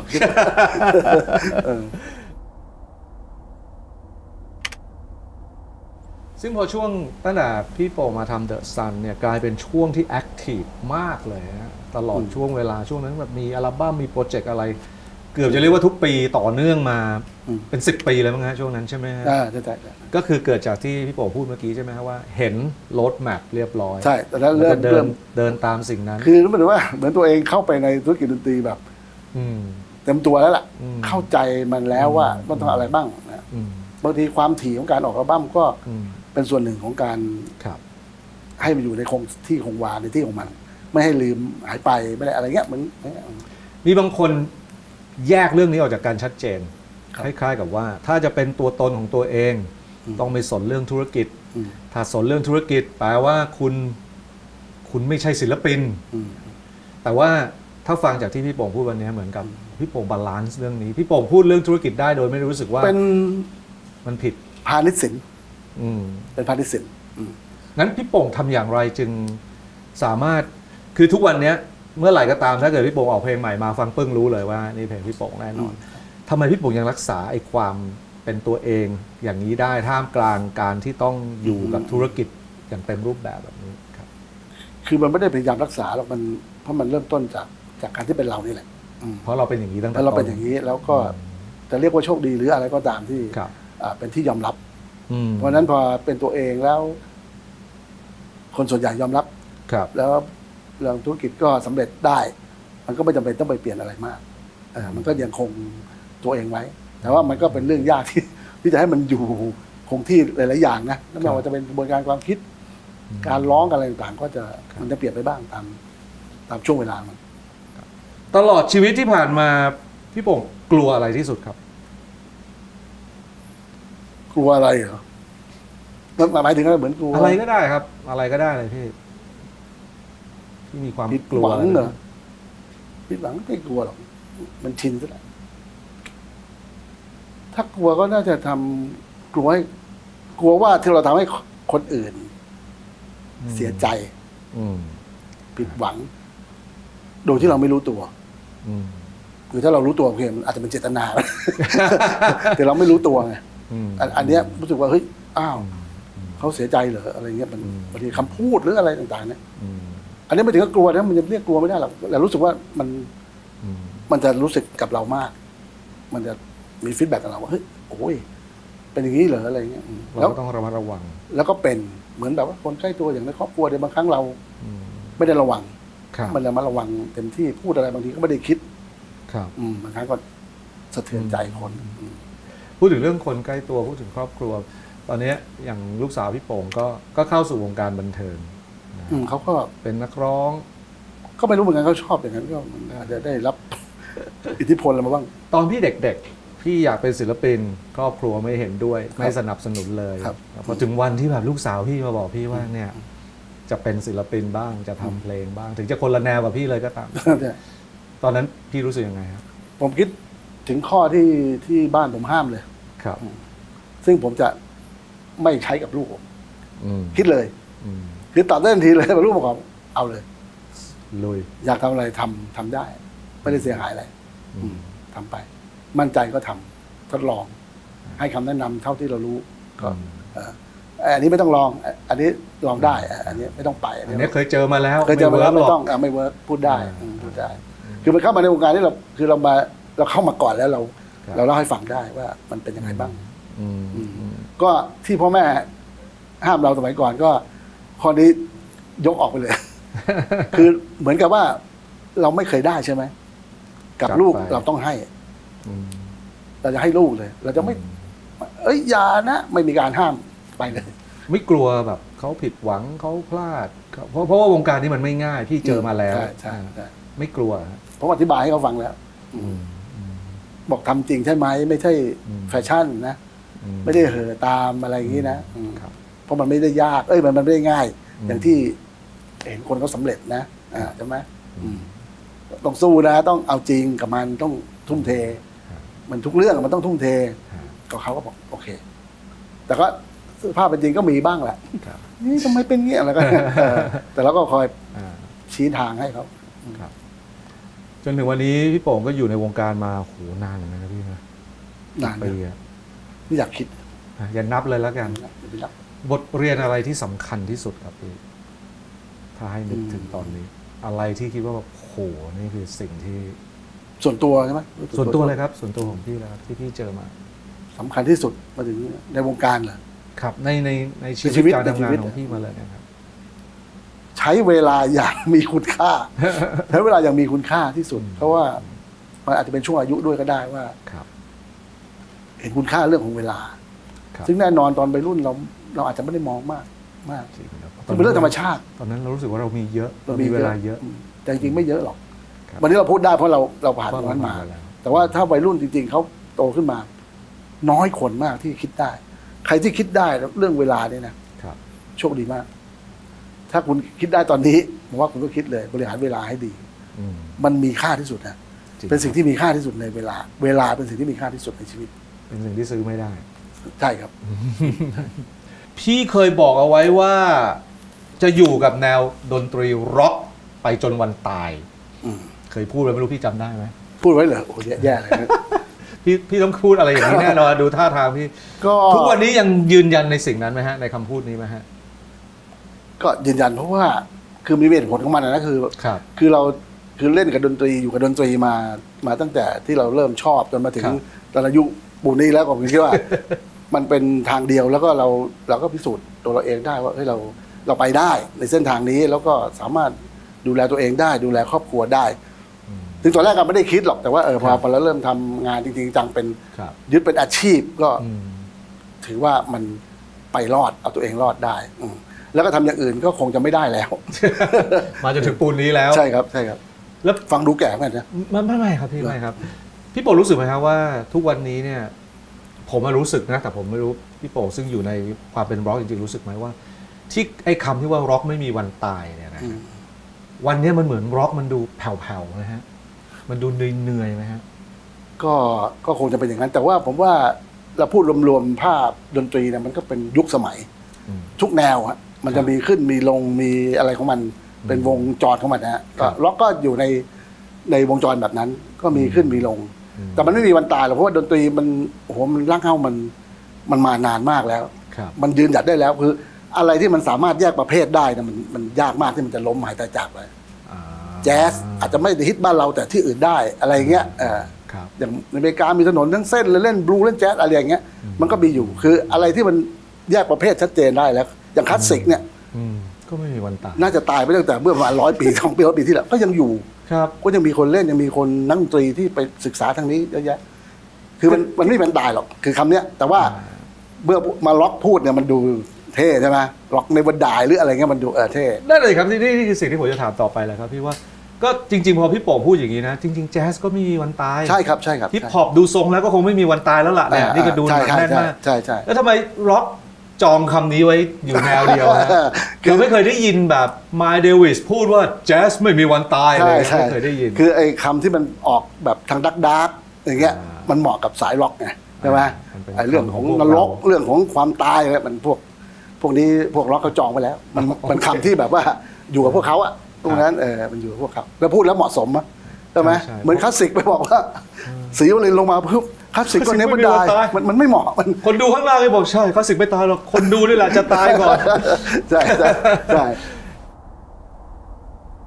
ซึ่งพอช่วงตั้งแต่พี่โป่งมาทำเดอะซันเนี่ยกลายเป็นช่วงที่แอคทีฟมากเลยนะตลอดช่วงเวลาช่วงนั้นแบบมีอัลบั้มมีโปรเจกต์อะไรเกือบจะเรียกว่าทุกปีต่อเนื่องมาเป็น10 ปีเลยมั้งฮะช่วงนั้นใช่ไหมฮะใช่ก็คือเกิดจากที่พี่โป่งพูดเมื่อกี้ใช่ไหมครับว่าเห็นโรดแมพเรียบร้อยใช่แต่แล้วเดินตามสิ่งนั้นคือรู้ไหมว่าเหมือนตัวเองเข้าไปในธุรกิจดนตรีแบบเต็มตัวแล้วล่ะเข้าใจมันแล้วว่ามันต้องอะไรบ้างนะบางทีความถี่ของการออกอัลบั้มก็เป็นส่วนหนึ่งของการให้มันอยู่ในคงที่คงวาในที่ของมันไม่ให้ลืมหายไปไม่ได้อะไรเงี้ยเหมือนมีบางคนแยกเรื่องนี้ออกจากการชัดเจนคล้ายๆกับว่าถ้าจะเป็นตัวตนของตัวเองต้องไม่สนเรื่องธุรกิจถ้าสนเรื่องธุรกิจแปลว่าคุณไม่ใช่ศิลปินแต่ว่าถ้าฟังจากที่พี่โป่งพูดวันนี้เหมือนกับพี่โป่งบาลานซ์เรื่องนี้พี่โป่งพูดเรื่องธุรกิจได้โดยไม่รู้สึกว่ามันผิดพาณิชย์ศิลป์เป็นพาณิชย์ศิลป์งั้นพี่โป่งทำอย่างไรจึงสามารถคือทุกวันนี้เมื่อไหร่ก็ตามถ้าเกิดพี่โป่งออกเพลงใหม่มาฟังปึ้งรู้เลยว่านี่เพลงพี่โป่งแน่นอนทำไมพี่โป่งยังรักษาไอ้ความเป็นตัวเองอย่างนี้ได้ท่ามกลางการที่ต้องอยู่กับธุรกิจอย่างเต็มรูปแบบแบบนี้ครับคือมันไม่ได้พยายามรักษาหรอกมันเพราะมันเริ่มต้นจากการที่เป็นเรานี่แหละเพราะเราเป็นอย่างนี้ตั้งแต่เราเป็นอย่างนี้แล้วก็จะเรียกว่าโชคดีหรืออะไรก็ตามที่เป็นที่ยอมรับเพราะนั้นพอเป็นตัวเองแล้วคนส่วนใหญ่ยอมรับแล้วเรื่องธุรกิจก็สำเร็จได้มันก็ไม่จำเป็นต้องไปเปลี่ยนอะไรมากมันก็ยังคงตัวเองไว้แต่ว่ามันก็เป็นเรื่องยากที่จะให้มันอยู่คงที่หลายๆอย่างนะไม่ว่าจะเป็นกระบวนการความคิดการร้องอะไรต่างๆก็จะมันจะเปลี่ยนไปบ้างตามช่วงเวลามันตลอดชีวิตที่ผ่านมาพี่โป่งกลัวอะไรที่สุดครับกลัวอะไรเหรอหมายถึงอะไรเหมือนกลัวอะไรก็ได้ครับอะไรก็ได้เลยพี่ที่มีความกลัวเหรอผิดหวังไม่กลัวหรอกมันชินซะแล้วถ้ากลัวก็น่าจะทำกลัวว่าที่เราทำให้คนอื่นเสียใจผิดหวังโดยที่เราไม่รู้ตัวคือถ้าเรารู้ตัวเพียงอาจจะเป็นเจตนาแต่เราไม่รู้ตัวไงอันนี้รู้สึกว่าเฮ้ยอ้าวเขาเสียใจเหรออะไรเงี้ยมันบางทีคำพูดหรืออะไรต่างๆเนี่ยอันนี้ไม่ถึงกับกลัวนะมันจะเรียกกลัวไม่ได้หรอกแต่รู้สึกว่ามันจะรู้สึกกับเรามากมันจะมีฟีดแบ็กกับเราว่าเฮ้ยโอ้ยเป็นอย่างนี้เหรออะไรเงี้ยแล้วต้องระมัดระวังแล้วก็เป็นเหมือนแบบว่าคนใกล้ตัวอย่างในครอบครัวเนี่ยบางครั้งเราไม่ได้ระวังมันระมัดระวังเต็มที่พูดอะไรบางทีก็ไม่ได้คิดบางครั้งก็สะเทือนใจคนพูดถึงเรื่องคนใกล้ตัวพูดถึงครอบครัวตอนนี้อย่างลูกสาวพี่โป่งก็เข้าสู่วงการบันเทิงเขาก็เป็นนักร้องก็ไม่รู้เหมือนกันเขาชอบอย่างนั้นก็อาจจะได้รับอิทธิพลอะไรมาบ้างตอนพี่เด็กๆพี่อยากเป็นศิลปินครอบครัวไม่เห็นด้วยไม่สนับสนุนเลยพอถึงวันที่แบบลูกสาวพี่มาบอกพี่ว่าเนี่ยจะเป็นศิลปินบ้างจะทำเพลงบ้างถึงจะคนละแนวกับพี่เลยก็ตามตอนนั้นพี่รู้สึกยังไงครับผมคิดถึงข้อที่บ้านผมห้ามเลยครับซึ่งผมจะไม่ใช้กับลูกผมคิดเลยคือตัดได้ทันทีเลยลูกบอกเอาเลยลุยอยากทำอะไรทำได้ไม่ได้เสียหายอะไรทำไปมั่นใจก็ทำทดลองให้คำแนะนำเท่าที่เรารู้ก็อันนี้ไม่ต้องลองอันนี้ลองได้อันนี้ไม่ต้องไปอันนี้เคยเจอมาแล้วไม่ต้องไม่เวิร์กพูดได้คือมันเข้ามาในวงการที่เราเข้ามาก่อนแล้วเราเล่าให้ฟังได้ว่ามันเป็นยังไงบ้างก็ที่พ่อแม่ห้ามเราสมัยก่อนก็ข้อนี้ยกออกไปเลย คือเหมือนกับว่าเราไม่เคยได้ใช่ไหมกับลูกเราต้องให้เราจะให้ลูกเลยเราจะไม่อย่านะไม่มีการห้ามไปเลยไม่กลัวแบบเขาผิดหวังเขาพลาดเพราะว่าวงการนี้มันไม่ง่ายพี่เจอมาแล้วใช่ไม่กลัวเพราะอธิบายให้เขาฟังแล้วบอกทำจริงใช่ไหมไม่ใช่แฟชั่นนะไม่ได้เห่อตามอะไรอย่างนี้นะเพราะมันไม่ได้ยากมันไม่ได้ง่ายอย่างที่เห็นคนเขาสำเร็จนะใช่ไหมต้องสู้นะต้องเอาจริงกับมันต้องทุ่มเทมันทุกเรื่องมันต้องทุ่มเทก็เขาก็บอกโอเคแต่ก็สภาพเป็นจริงก็มีบ้างแหละนี่ทำไมเป็นเงี้ยอะไรกันแต่เราก็คอยชี้ทางให้เขาจนถึงวันนี้พี่โป่งก็อยู่ในวงการมาโหนานเหมือนกันนะพี่นะนานปีไม่อยากคิดอย่านับเลยแล้วกันบทเรียนอะไรที่สำคัญที่สุดครับพี่ถ้าให้นึกถึงตอนนี้อะไรที่คิดว่าแบบโหนี่คือสิ่งที่ส่วนตัวใช่ไหมส่วนตัวเลยครับส่วนตัวของพี่แล้วที่พี่เจอมาสำคัญที่สุดมาถึงในวงการเหรอครับในชีวิตการทำงานของพี่มาเลยนะครับใช้เวลาอย่างมีคุณค่าใช้เวลาอย่างมีคุณค่าที่สุดเพราะว่ามันอาจจะเป็นช่วงอายุด้วยก็ได้ว่าเห็นคุณค่าเรื่องของเวลาซึ่งแน่นอนตอนวัยรุ่นเราอาจจะไม่ได้มองมากเป็นเรื่องธรรมชาติตอนนั้นเรารู้สึกว่าเรามีเยอะเรามีเวลาเยอะแต่จริงไม่เยอะหรอกวันนี้เราพูดได้เพราะเราผ่านตรงนั้นมาแต่ว่าถ้าวัยรุ่นจริงๆเขาโตขึ้นมาน้อยคนมากที่คิดได้ใครที่คิดได้เรื่องเวลาเนี่ยนะโชคดีมากถ้าคุณคิดได้ตอนนี้ผมว่าคุณก็คิดเลยบริหารเวลาให้ดีมันมีค่าที่สุดนะเป็นสิ่งที่มีค่าที่สุดในเวลาเป็นสิ่งที่มีค่าที่สุดในชีวิตเป็นสิ่งที่ซื้อไม่ได้ใช่ครับพี่เคยบอกเอาไว้ว่าจะอยู่กับแนวดนตรีร็อกไปจนวันตายเคยพูดไว้ไม่รู้พี่จำได้ไหมพูดไว้เหรอโอ้แย่เลยพี่ต้องพูดอะไรอย่างนี้แน่นอนดูท่าทางพี่ทุกวันนี้ยังยืนยันในสิ่งนั้นไหมฮะในคำพูดนี้ไหมฮะก็ยืนยันเพราะว่าคือมีเหตุผลของมันนะคือเราคือเล่นกับดนตรีอยู่กับดนตรีมาตั้งแต่ที่เราเริ่มชอบจนมาถึงตอนอายุปูนี้แล้วผมคิดว่ามันเป็นทางเดียวแล้วก็เราก็พิสูจน์ตัวเราเองได้ว่าเราไปได้ในเส้นทางนี้แล้วก็สามารถดูแลตัวเองได้ดูแลครอบครัวได้ถึงตอนแรกก็ไม่ได้คิดหรอกแต่ว่าพอเราเริ่มทำงานจริงๆจังเป็นยึดเป็นอาชีพก็ถือว่ามันไปรอดเอาตัวเองรอดได้แล้วก็ทำอย่างอื่นก็คงจะไม่ได้แล้วมาจนถึงปูนนี้แล้วใช่ครับใช่ครับแล้วฟังดูแก่ไหมนะไม่ครับพี่ไม่ครับพี่โป๋รู้สึกไหมครับว่าทุกวันนี้เนี่ยผมรู้สึกนะแต่ผมไม่รู้พี่โป๋ซึ่งอยู่ในความเป็นร็อกจริงๆรู้สึกไหมว่าที่ไอ้คำที่ว่าร็อกไม่มีวันตายเนี่ยนะวันนี้มันเหมือนร็อกมันดูแผ่วๆนะฮะมันดูเหนื่อยไหมฮะก็คงจะเป็นอย่างนั้นแต่ว่าผมว่าเราพูดรวมๆภาพดนตรีเนี่ยมันก็เป็นยุคสมัยทุกแนวฮะมันจะมีขึ้นมีลงมีอะไรของมันเป็นวงจรของมันนะฮะก็ร็อกก็อยู่ในวงจรแบบนั้นก็มีขึ้นมีลงแต่มันไม่มีวันตายหรอกเพราะว่าดนตรีมันโอ้โหมันร่างเฮ้ามันมานานมากแล้วมันยืนหยัดได้แล้วคืออะไรที่มันสามารถแยกประเภทได้นะมันยากมากที่มันจะล้มหายตายจากไปแจ๊สอาจจะไม่ได้ฮิตบ้านเราแต่ที่อื่นได้อะไรเงี้ยอย่างในอเมริกามีถนนทั้งเส้นเล่นบลูเล่นแจ๊สอะไรอย่างเงี้ยมันก็มีอยู่คืออะไรที่มันแยกประเภทชัดเจนได้แล้วอย่างคลาสสิกเนี่ยก็ไม่มีวันตายน่าจะตายไปตั้งแต่เมื่อประมาณ100 ปี200 ปีที่แล้วก็ยังอยู่ก็ยังมีคนเล่นยังมีคนนักดนตรีที่ไปศึกษาทางนี้เยอะแยะคือมันไม่เป็นตายหรอกคือคำเนี้ยแต่ว่าเมื่อมาล็อกพูดเนี่ยมันดูเท่ใช่ไหมล็อกในวันดายหรืออะไรเงี้ยมันดูเท่ได้เลยครับนี่คือสิ่งที่ผมจะถามต่อไปแหละครับพี่ว่าก็จริงๆพอพี่โป๋พูดอย่างนี้นะจริงๆแจ๊สก็ไม่มีวันตายใช่ครับฮิปฮอปดูทรงแล้วก็คงไม่มีวันตายแล้วล่ะเนี่ยนี่ก็ดูหนักแน่นมากใช่แล้วทำไมล็อกจองคำนี้ไว้อยู่แนวเดียวฮะเราไม่เคยได้ยินแบบไมล์เดวิสพูดว่าแจ๊สไม่มีวันตายเลยไม่เคยได้ยินคือไอ้คำที่มันออกแบบทางดาร์กอย่างเงี้ยมันเหมาะกับสายล็อกไงใช่ไหมไอ้เรื่องของนรกเรื่องของความตายอะไรมันพวกนี้พวกล็อกเขาจองไปแล้วมันคำที่แบบว่าอยู่กับพวกเขาอะตรงนั้นมันอยู่กับพวกเขาแล้วพูดแล้วเหมาะสมอะใช่ไหมเหมือนคลาสสิกไปบอกว่าสีวลินลงมาปุ๊บคลาสสิกก็เนี้ยมันได้มันไม่เหมาะคนดูข้างล่างเลยบอกใช่คลาสสิกไม่ตายหรอกคนดูนี่แหละจะตายก่อนใช่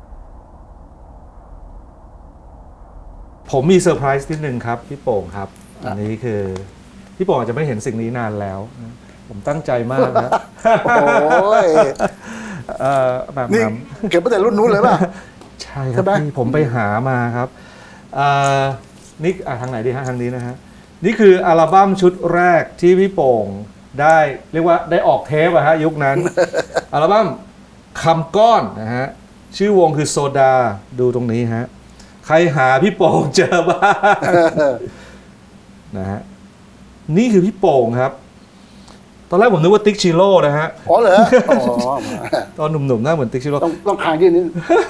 ผมมีเซอร์ไพรส์นิดนึงครับพี่โป่งครับอันนี้คือพี่โป่งอาจจะไม่เห็นสิ่งนี้นานแล้วผมตั้งใจมากนะโอ้ยแบบนี้เก็บมาแต่รุ่นนู้นเลยป่ะใช่ครับพี่ผมไปหามาครับนี่ทางไหนดีฮะทางนี้นะฮะนี่คืออัลบั้มชุดแรกที่พี่โป่งได้เรียกว่าได้ออกเทปอะฮะยุคนั้น อัลบั้มคำก้อนนะฮะชื่อวงคือโซดาดูตรงนี้ฮะใครหาพี่โป่งเจอบ้างนะฮะนี่คือพี่โป่งครับตอนแรกผมนึกว่าติ๊กชิโร่นะฮะอ๋อเหรอตอนหนุ่มๆหน้าเหมือนติ๊กชิโร่ต้องคางยืนนิด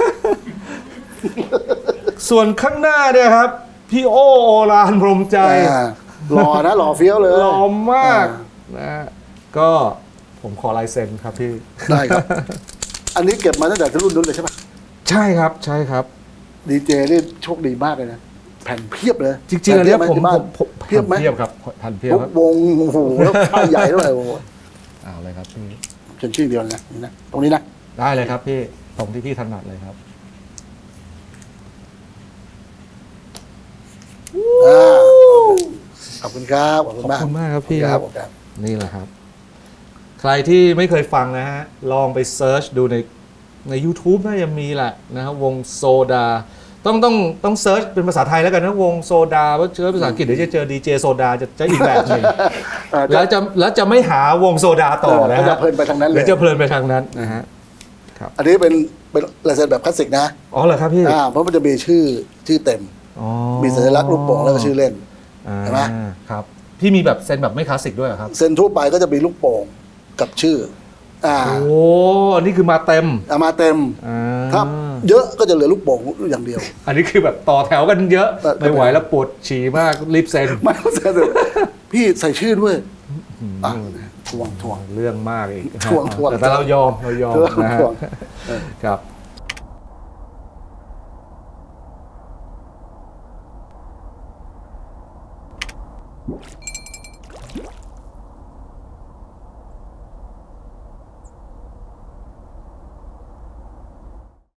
ส่วนข้างหน้าเนี่ยครับพี่โอรานพรหมใจหล่อนะหล่อเฟี้ยวเลยหล่อมากนะก็ผมขอลายเซ็นครับพี่ได้ครับอันนี้เก็บมาตั้งแต่รุ่นนู้นเลยใช่ปะใช่ครับใช่ครับดีเจนี่โชคดีมากเลยนะแผ่นเพียบเลยจริงๆอันนี้ผมเพียบไหมเพียบครับแผ่นเพียบครับวงโอ้โหแล้วค่ายใหญ่ด้วยโอ้เอาเลยครับพี่เป็นชื่อเดียวนะนี่นะตรงนี้นะได้เลยครับพี่ตรงที่พี่ถนัดเลยครับขอบคุณครับขอบคุณมากครับพี่ครับนี่แหละครับใครที่ไม่เคยฟังนะฮะลองไปเซิร์ชดูใน YouTube น่าจะมีแหละนะครับวงโซดาต้องเซิร์ชเป็นภาษาไทยแล้วกันนะวงโซดาเพราะเชื่อภาษาอังกฤษเดี๋ยวจะเจอดีเจโซดาจะอีกแบบหนึ่งแล้วจะไม่หาวงโซดาต่อนะฮะจะเพลินไปทางนั้นเลยจะเพลินไปทางนั้นนะฮะครับอันนี้เป็นลายเซ็นแบบคลาสสิกนะอ๋อเหรอครับพี่เพราะมันจะมีชื่อเต็มมีสัญลักษณ์ลูกโป่งแล้วก็ชื่อเล่นใช่ไหมครับพี่มีแบบเซ็นแบบไม่คลาสสิกด้วยครับเซ็นทั่วไปก็จะมีลูกโป่งกับชื่อโอ้อันนี้คือมาเต็มมาเต็มถ้าเยอะก็จะเหลือลูกโป่งอย่างเดียวอันนี้คือแบบต่อแถวกันเยอะไม่ไหวแล้วปวดฉี่มากรีบเซ็นไม่ต้องเซ็นพี่ใส่ชื่อด้วยทวงเรื่องมากอีกทวงแต่เรายอมนะครับ